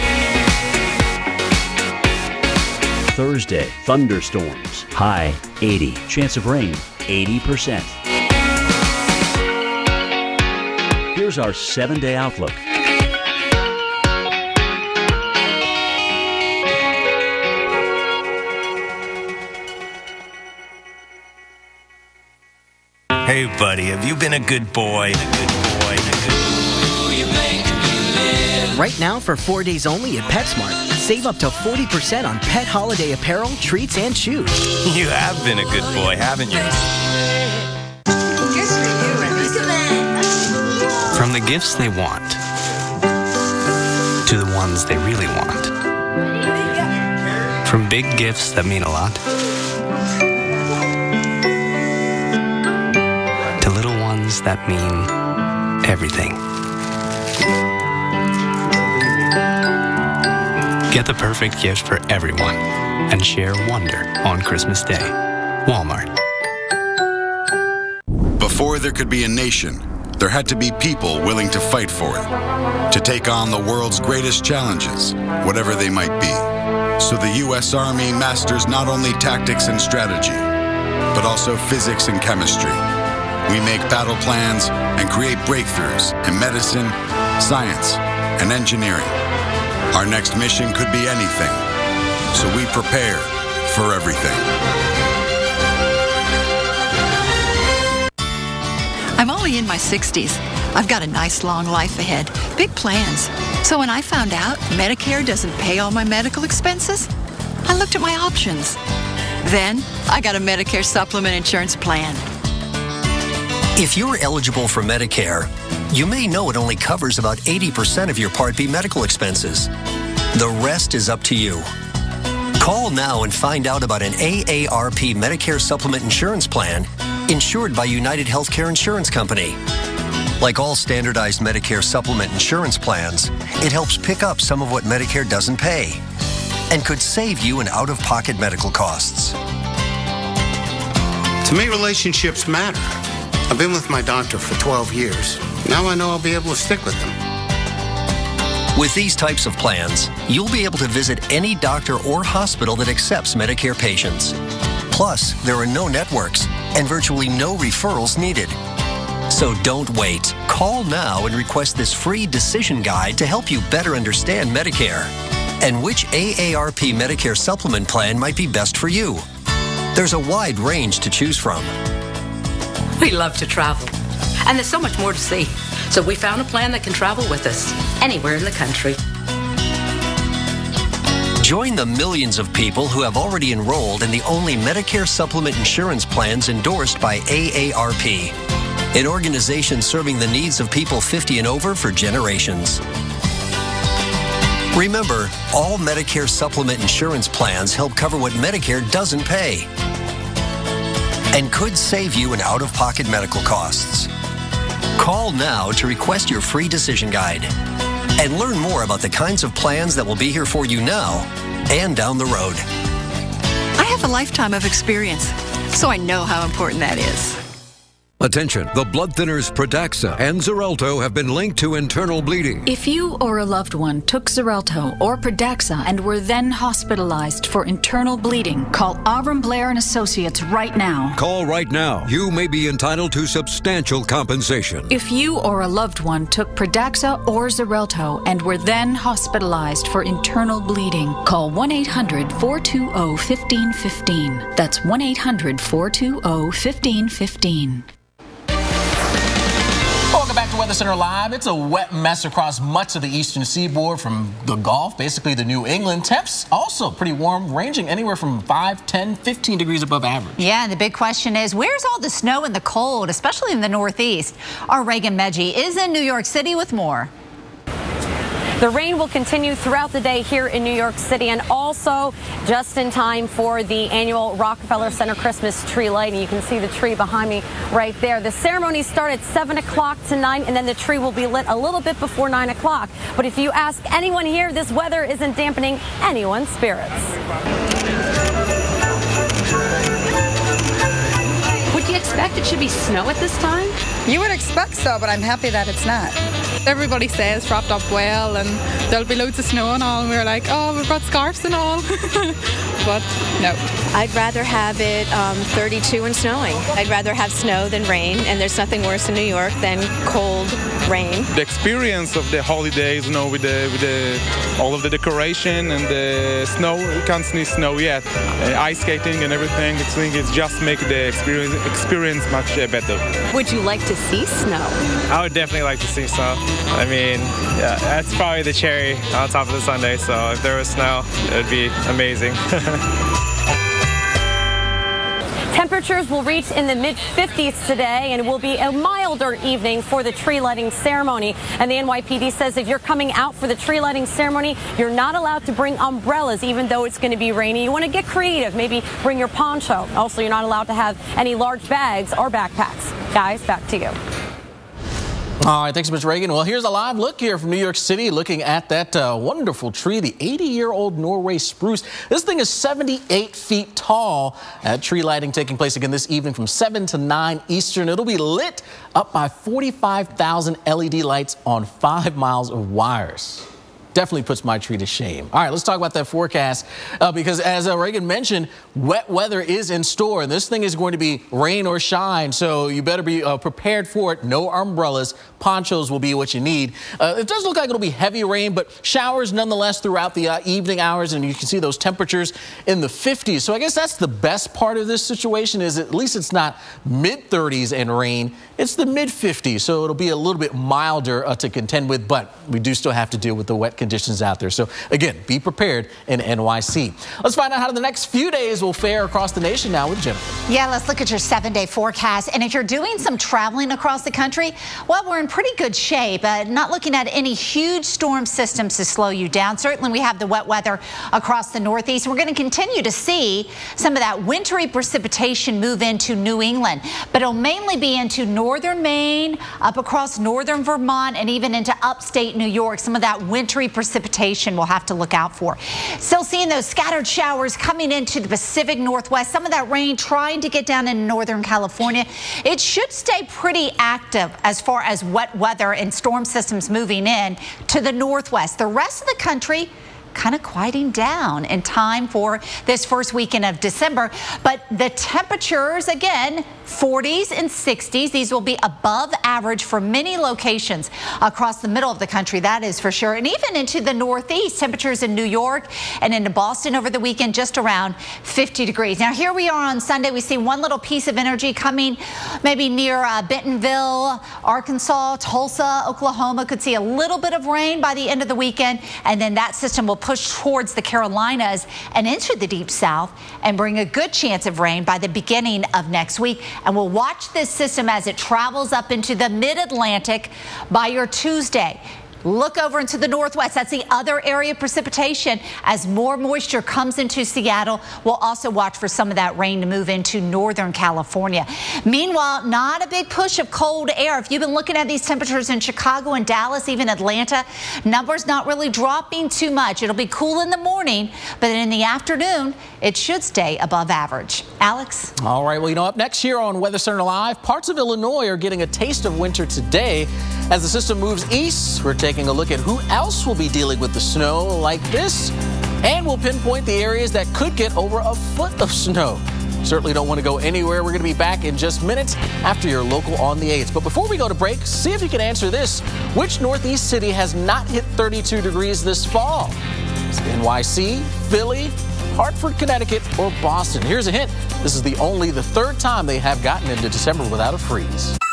Thursday, thunderstorms. High eighty. Chance of rain, eighty percent. Here's our seven-day outlook. Hey, buddy, have you been a good boy? A good boy, a good boy. Right now, for four days only at PetSmart, save up to forty percent on pet holiday apparel, treats, and shoes. You have been a good boy, haven't you? From the gifts they want to the ones they really want. From big gifts that mean a lot to little ones that mean everything. Get the perfect gift for everyone and share wonder on Christmas Day. Walmart. Before there could be a nation, there had to be people willing to fight for it, to take on the world's greatest challenges, whatever they might be. So the U S Army masters not only tactics and strategy, but also physics and chemistry. We make battle plans and create breakthroughs in medicine, science, and engineering. Our next mission could be anything, so we prepare for everything. I'm only in my sixties. I've got a nice long life ahead, big plans. So when I found out Medicare doesn't pay all my medical expenses, I looked at my options. Then I got a Medicare supplement insurance plan. If you're eligible for Medicare, you may know it only covers about eighty percent of your Part B medical expenses. The rest is up to you. Call now and find out about an A A R P Medicare Supplement Insurance Plan insured by United Healthcare Insurance Company. Like all standardized Medicare Supplement insurance plans, it helps pick up some of what Medicare doesn't pay and could save you in out-of-pocket medical costs. To me, relationships matter. I've been with my doctor for twelve years. Now I know I'll be able to stick with them. With these types of plans, you'll be able to visit any doctor or hospital that accepts Medicare patients. Plus, there are no networks and virtually no referrals needed. So don't wait. Call now and request this free decision guide to help you better understand Medicare and which A A R P Medicare supplement plan might be best for you. There's a wide range to choose from. We love to travel, and there's so much more to see. So we found a plan that can travel with us anywhere in the country. Join the millions of people who have already enrolled in the only Medicare supplement insurance plans endorsed by A A R P, an organization serving the needs of people fifty and over for generations. Remember, all Medicare supplement insurance plans help cover what Medicare doesn't pay and could save you in out-of-pocket medical costs. Call now to request your free decision guide and learn more about the kinds of plans that will be here for you now and down the road. I have a lifetime of experience, so I know how important that is. Attention, the blood thinners Pradaxa and Xarelto have been linked to internal bleeding. If you or a loved one took Xarelto or Pradaxa and were then hospitalized for internal bleeding, call Avram Blair and Associates right now. Call right now. You may be entitled to substantial compensation. If you or a loved one took Pradaxa or Xarelto and were then hospitalized for internal bleeding, call one eight hundred, four two zero, one five one five. That's one eight hundred, four two zero, one five one five. Welcome back to Weather Weather Center Live. It's a wet mess across much of the eastern seaboard from the Gulf, basically the New England. Temps also pretty warm, ranging anywhere from five, ten, fifteen degrees above average. Yeah, and the big question is, where's all the snow and the cold, especially in the Northeast? Our Reagan Medji is in New York City with more. The rain will continue throughout the day here in New York City, and also just in time for the annual Rockefeller Center Christmas tree lighting. You can see the tree behind me right there. The ceremony starts at seven o'clock tonight, and then the tree will be lit a little bit before nine o'clock. But if you ask anyone here, this weather isn't dampening anyone's spirits. Would you expect it should be snow at this time? You would expect so, but I'm happy that it's not. Everybody says wrapped up well and there'll be loads of snow and all, and we're like, oh, we've got scarves and all. But no. I'd rather have it um, thirty-two and snowing. I'd rather have snow than rain, and there's nothing worse in New York than cold rain. The experience of the holidays, you know, with the with the all of the decoration and the snow, you can't see snow yet, uh, ice skating and everything. I think it's just make the experience experience much uh, better. Would you like to see snow? I would definitely like to see snow. I mean, yeah, that's probably the cherry on top of the sundae, so if there was snow, it would be amazing. Temperatures will reach in the mid fifties today, and it will be a milder evening for the tree lighting ceremony. And the N Y P D says if you're coming out for the tree lighting ceremony, you're not allowed to bring umbrellas, even though it's going to be rainy. You want to get creative, maybe bring your poncho. Also, you're not allowed to have any large bags or backpacks. Guys, back to you. All right, thanks so much, Reagan. Well, here's a live look here from New York City, looking at that uh, wonderful tree, the eighty-year-old Norway spruce. This thing is seventy-eight feet tall. Uh, tree lighting taking place again this evening from seven to nine Eastern. It'll be lit up by forty-five thousand L E D lights on five miles of wires. Definitely puts my tree to shame. All right, let's talk about that forecast uh, because as uh, Reagan mentioned, wet weather is in store, and this thing is going to be rain or shine, so you better be uh, prepared for it. No umbrellas. Ponchos will be what you need. Uh, it does look like it'll be heavy rain, but showers nonetheless throughout the uh, evening hours, and you can see those temperatures in the fifties. So I guess that's the best part of this situation, is at least it's not mid thirties and rain. It's the mid fifties, so it'll be a little bit milder uh, to contend with, but we do still have to deal with the wet conditions out there. So again, be prepared in N Y C. Let's find out how the next few days will fare across the nation now with Jennifer. Yeah, let's look at your seven-day forecast. And if you're doing some traveling across the country, well, we're in pretty good shape. Uh, not looking at any huge storm systems to slow you down. Certainly we have the wet weather across the Northeast. We're going to continue to see some of that wintry precipitation move into New England, but it'll mainly be into northern Maine, up across northern Vermont, and even into upstate New York. Some of that wintry precipitation we'll have to look out for. Still seeing those scattered showers coming into the Pacific Northwest. Some of that rain trying to get down in Northern California. It should stay pretty active as far as wet weather and storm systems moving in to the Northwest. The rest of the country kind of quieting down in time for this first weekend of December. But the temperatures, again, forties and sixties. These will be above average for many locations across the middle of the country, that is for sure. And even into the Northeast, temperatures in New York and into Boston over the weekend, just around fifty degrees. Now, here we are on Sunday. We see one little piece of energy coming maybe near uh, Bentonville, Arkansas, Tulsa, Oklahoma. Could see a little bit of rain by the end of the weekend, and then that system will push towards the Carolinas and into the deep south and bring a good chance of rain by the beginning of next week. And we'll watch this system as it travels up into the mid-Atlantic by your Tuesday. Look over into the Northwest. That's the other area of precipitation. As more moisture comes into Seattle, we'll also watch for some of that rain to move into Northern California. Meanwhile, not a big push of cold air. If you've been looking at these temperatures in Chicago and Dallas, even Atlanta, numbers not really dropping too much. It'll be cool in the morning, but in the afternoon, it should stay above average. Alex? All right, well, you know, up next here on Weather Center Live, parts of Illinois are getting a taste of winter today. As the system moves east, we're taking a look at who else will be dealing with the snow like this, and we'll pinpoint the areas that could get over a foot of snow. Certainly don't want to go anywhere. We're going to be back in just minutes after your local on the eights. But before we go to break, see if you can answer this. Which Northeast city has not hit thirty-two degrees this fall? Is it N Y C, Philly, Hartford, Connecticut, or Boston? Here's a hint. This is the only the third time they have gotten into December without a freeze.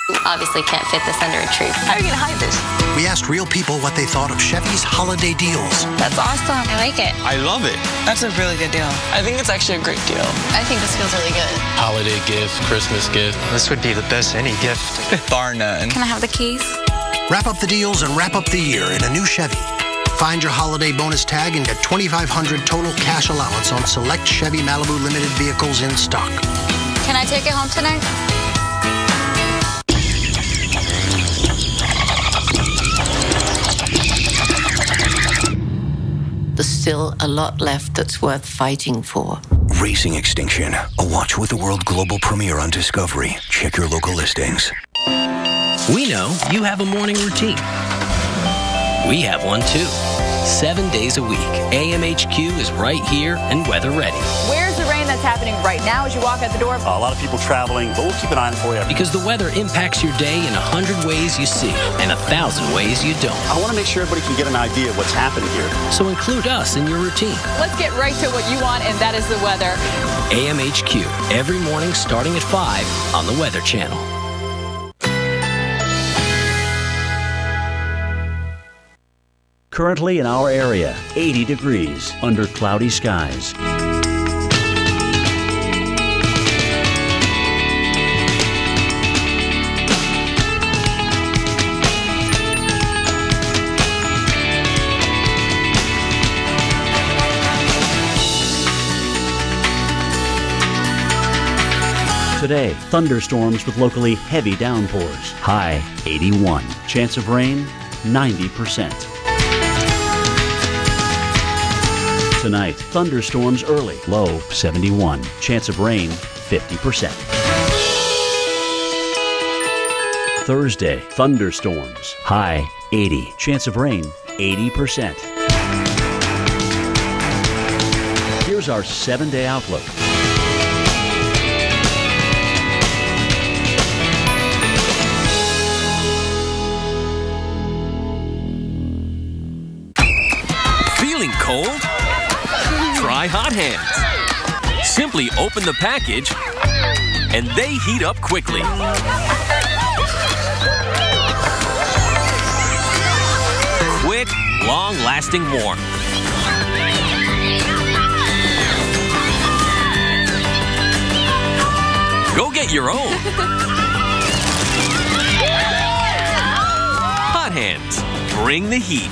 Obviously can't fit this under a tree. How are you gonna hide this? We asked real people what they thought of Chevy's holiday deals. That's awesome. I like it. I love it. That's a really good deal. I think it's actually a great deal. I think this feels really good. Holiday gift, Christmas gift. This would be the best any gift. Bar none. Can I have the keys? Wrap up the deals and wrap up the year in a new Chevy. Find your holiday bonus tag and get twenty-five hundred dollars total cash allowance on select Chevy Malibu Limited vehicles in stock. Can I take it home tonight? There's still a lot left that's worth fighting for. Racing Extinction, a watch with the world global premiere on Discovery. Check your local listings. We know you have a morning routine. We have one too. Seven days a week, A M H Q is right here and weather ready. Where's the rain that's happening right now as you walk out the door? A lot of people traveling, but we'll keep an eye on it for you. Because the weather impacts your day in a hundred ways you see and a thousand ways you don't. I want to make sure everybody can get an idea of what's happening here. So include us in your routine. Let's get right to what you want, and that is the weather. A M H Q, every morning starting at five on the Weather Channel. Currently in our area, eighty degrees under cloudy skies. Today, thunderstorms with locally heavy downpours. High eighty-one. Chance of rain, ninety percent. Tonight, thunderstorms early, low seventy-one. Chance of rain, fifty percent. Thursday, thunderstorms, high eighty. Chance of rain, eighty percent. Here's our seven-day outlook. Feeling cold? Try Hot Hands. Simply open the package and they heat up quickly. Quick, long-lasting warmth. Go get your own. Hot Hands. Bring the heat.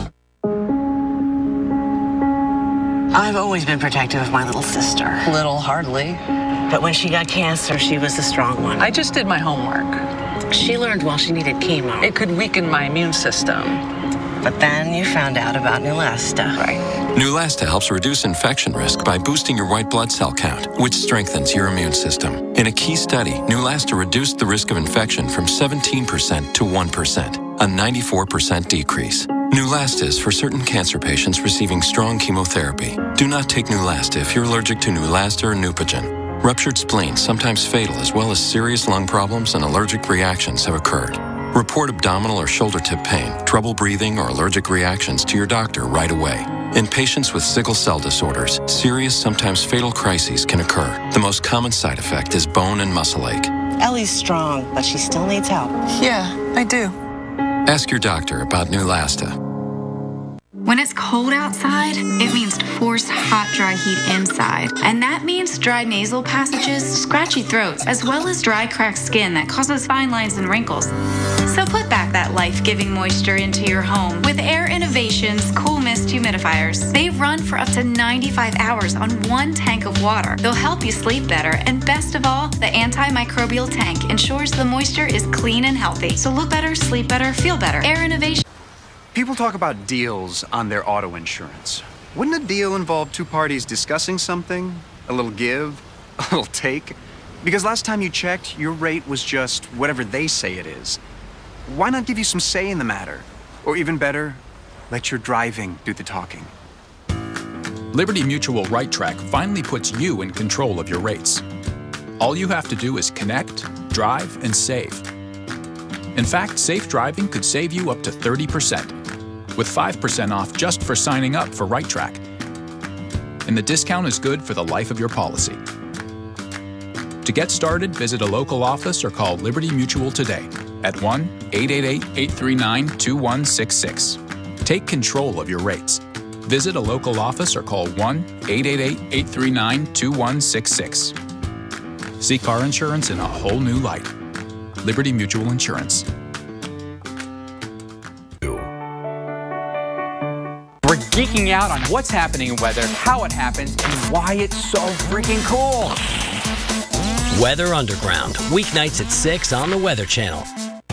I've always been protective of my little sister. Little, hardly. But when she got cancer, she was the strong one. I just did my homework. She learned while she needed chemo. It could weaken my immune system. But then you found out about Neulasta. Right. Neulasta helps reduce infection risk by boosting your white blood cell count, which strengthens your immune system. In a key study, Neulasta reduced the risk of infection from seventeen percent to one percent, a ninety-four percent decrease. Neulasta is for certain cancer patients receiving strong chemotherapy. Do not take Neulasta if you're allergic to Neulasta or Neupogen. Ruptured spleen, sometimes fatal, as well as serious lung problems and allergic reactions have occurred. Report abdominal or shoulder tip pain, trouble breathing, or allergic reactions to your doctor right away. In patients with sickle cell disorders, serious, sometimes fatal crises can occur. The most common side effect is bone and muscle ache. Ellie's strong, but she still needs help. Yeah, I do. Ask your doctor about Neulasta. When it's cold outside, it means to force hot, dry heat inside. And that means dry nasal passages, scratchy throats, as well as dry, cracked skin that causes fine lines and wrinkles. So put back that life-giving moisture into your home with Air Innovations Cool Mist Humidifiers. They run for up to ninety-five hours on one tank of water. They'll help you sleep better, and best of all, the antimicrobial tank ensures the moisture is clean and healthy. So look better, sleep better, feel better. Air Innovations. People talk about deals on their auto insurance. Wouldn't a deal involve two parties discussing something? A little give, a little take? Because last time you checked, your rate was just whatever they say it is. Why not give you some say in the matter? Or even better, let your driving do the talking. Liberty Mutual Right Track finally puts you in control of your rates. All you have to do is connect, drive, and save. In fact, safe driving could save you up to thirty percent, with five percent off just for signing up for Right Track. And the discount is good for the life of your policy. To get started, visit a local office or call Liberty Mutual today at one eight eight eight, eight three nine, two one six six. Take control of your rates. Visit a local office or call one eight eight eight, eight three nine, two one six six. See car insurance in a whole new light. Liberty Mutual Insurance. We're geeking out on what's happening in weather, how it happens, and why it's so freaking cool. Weather Underground, weeknights at six on the Weather Channel.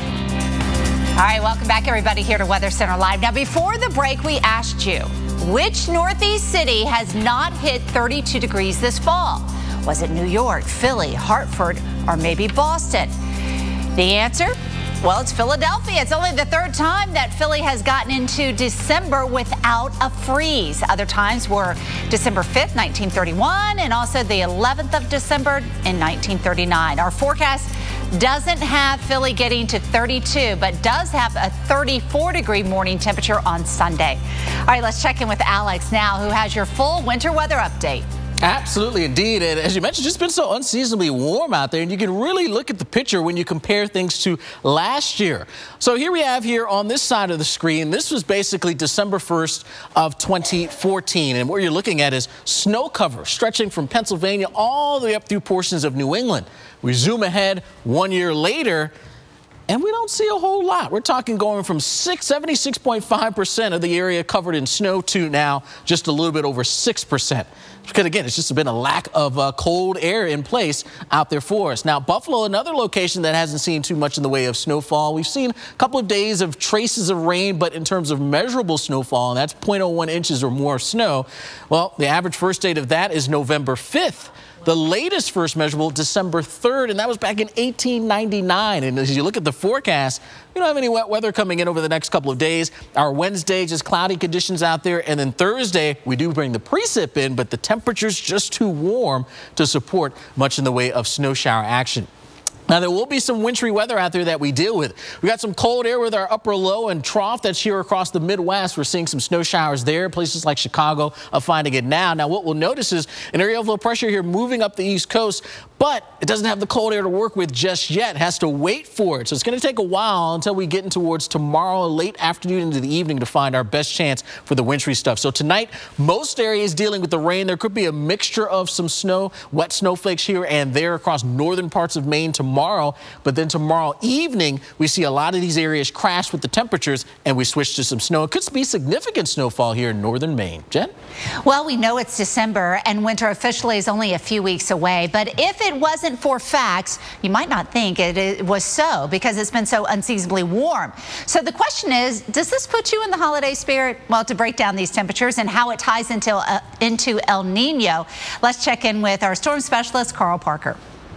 All right, welcome back, everybody, here to Weather Center Live. Now, before the break, we asked you, which Northeast city has not hit thirty-two degrees this fall? Was it New York, Philly, Hartford, or maybe Boston? The answer? Well, it's Philadelphia. It's only the third time that Philly has gotten into December without a freeze. Other times were December fifth, nineteen thirty-one, and also the eleventh of December in nineteen thirty-nine. Our forecast doesn't have Philly getting to thirty-two, but does have a thirty-four degree morning temperature on Sunday. All right, let's check in with Alex now, who has your full winter weather update. Absolutely, indeed. And as you mentioned, it's just been so unseasonably warm out there, and you can really look at the picture when you compare things to last year. So here we have here on this side of the screen, this was basically December first of twenty fourteen. And what you're looking at is snow cover stretching from Pennsylvania all the way up through portions of New England. We zoom ahead one year later, and we don't see a whole lot. We're talking going from seventy-six point five percent of the area covered in snow to now just a little bit over six percent. Because, again, it's just been a lack of uh, cold air in place out there for us. Now, Buffalo, another location that hasn't seen too much in the way of snowfall. We've seen a couple of days of traces of rain, but in terms of measurable snowfall, and that's zero point zero one inches or more of snow, well, the average first date of that is November fifth. The latest first measurable, December third, and that was back in eighteen ninety-nine. And as you look at the forecast, we don't have any wet weather coming in over the next couple of days. Our Wednesday, just cloudy conditions out there. And then Thursday, we do bring the precip in, but the temperature's just too warm to support much in the way of snow shower action. Now, there will be some wintry weather out there that we deal with. We got some cold air with our upper low and trough that's here across the Midwest. We're seeing some snow showers there. Places like Chicago are finding it now. Now, what we'll notice is an area of low pressure here moving up the East Coast, but it doesn't have the cold air to work with just yet. It has to wait for it. So it's going to take a while until we get in towards tomorrow, late afternoon into the evening, to find our best chance for the wintry stuff. So tonight, most areas dealing with the rain. There could be a mixture of some snow, wet snowflakes here and there across northern parts of Maine tomorrow. Tomorrow, but then tomorrow evening, we see a lot of these areas crash with the temperatures, and we switch to some snow. It could be significant snowfall here in northern Maine. Jen? Well, we know it's December, and winter officially is only a few weeks away. But if it wasn't for facts, you might not think it, it was so, because it's been so unseasonably warm. So the question is, does this put you in the holiday spirit? Well, to break down these temperatures and how it ties into, uh, into El Nino, let's check in with our storm specialist, Carl Parker.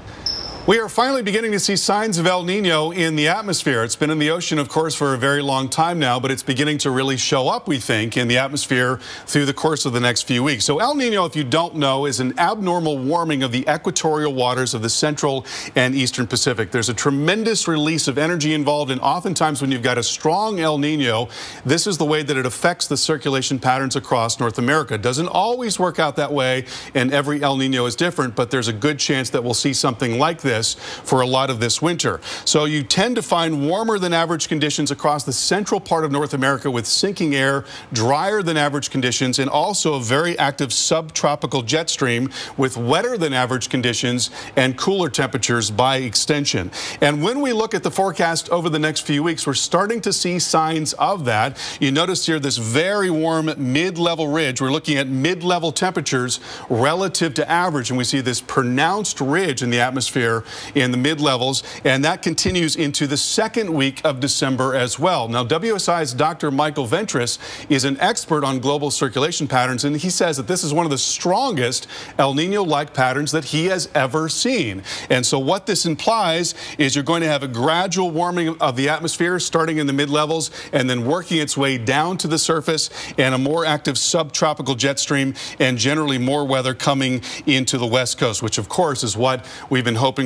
We are finally beginning to see signs of El Nino in the atmosphere. It's been in the ocean, of course, for a very long time now, but it's beginning to really show up, we think, in the atmosphere through the course of the next few weeks. So El Nino, if you don't know, is an abnormal warming of the equatorial waters of the central and eastern Pacific. There's a tremendous release of energy involved, and oftentimes when you've got a strong El Nino, this is the way that it affects the circulation patterns across North America. It doesn't always work out that way, and every El Nino is different, but there's a good chance that we'll see something like this This for a lot of this winter. So you tend to find warmer than average conditions across the central part of North America with sinking air, drier than average conditions, and also a very active subtropical jet stream with wetter than average conditions and cooler temperatures by extension. And when we look at the forecast over the next few weeks, we're starting to see signs of that. You notice here this very warm mid-level ridge. We're looking at mid-level temperatures relative to average, and we see this pronounced ridge in the atmosphere in the mid-levels, and that continues into the second week of December as well. Now, W S I's Doctor Michael Ventris is an expert on global circulation patterns, and he says that this is one of the strongest El Nino-like patterns that he has ever seen. And so what this implies is you're going to have a gradual warming of the atmosphere starting in the mid-levels and then working its way down to the surface, and a more active subtropical jet stream, and generally more weather coming into the west coast, which of course is what we've been hoping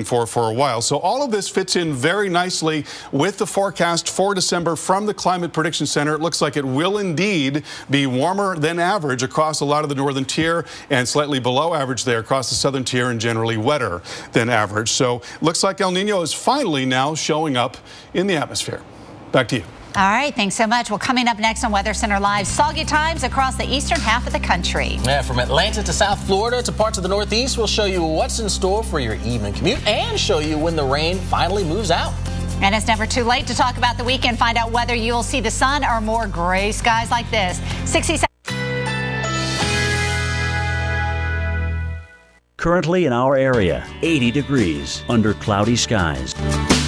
for for a while. So all of this fits in very nicely with the forecast for December from the Climate Prediction Center. It looks like it will indeed be warmer than average across a lot of the northern tier and slightly below average there across the southern tier, and generally wetter than average. So looks like El Nino is finally now showing up in the atmosphere. Back to you. All right, thanks so much. Well, coming up next on Weather Center Live, soggy times across the eastern half of the country. Yeah, from Atlanta to South Florida to parts of the Northeast, we'll show you what's in store for your evening commute and show you when the rain finally moves out. And it's never too late to talk about the weekend. Find out whether you'll see the sun or more gray skies like this. sixty-seven. Currently in our area, eighty degrees under cloudy skies.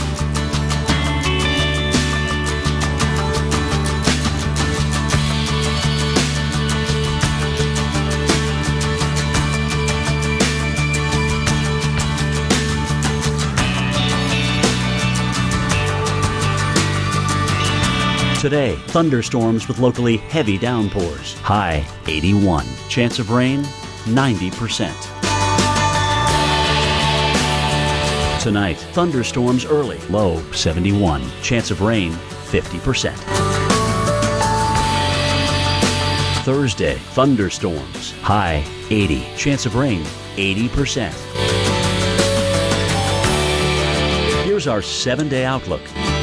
Today, thunderstorms with locally heavy downpours. High eighty-one. Chance of rain ninety percent. Tonight, thunderstorms early. Low seventy-one. Chance of rain fifty percent. Thursday, thunderstorms. High eighty. Chance of rain eighty percent. Here's our seven-day outlook.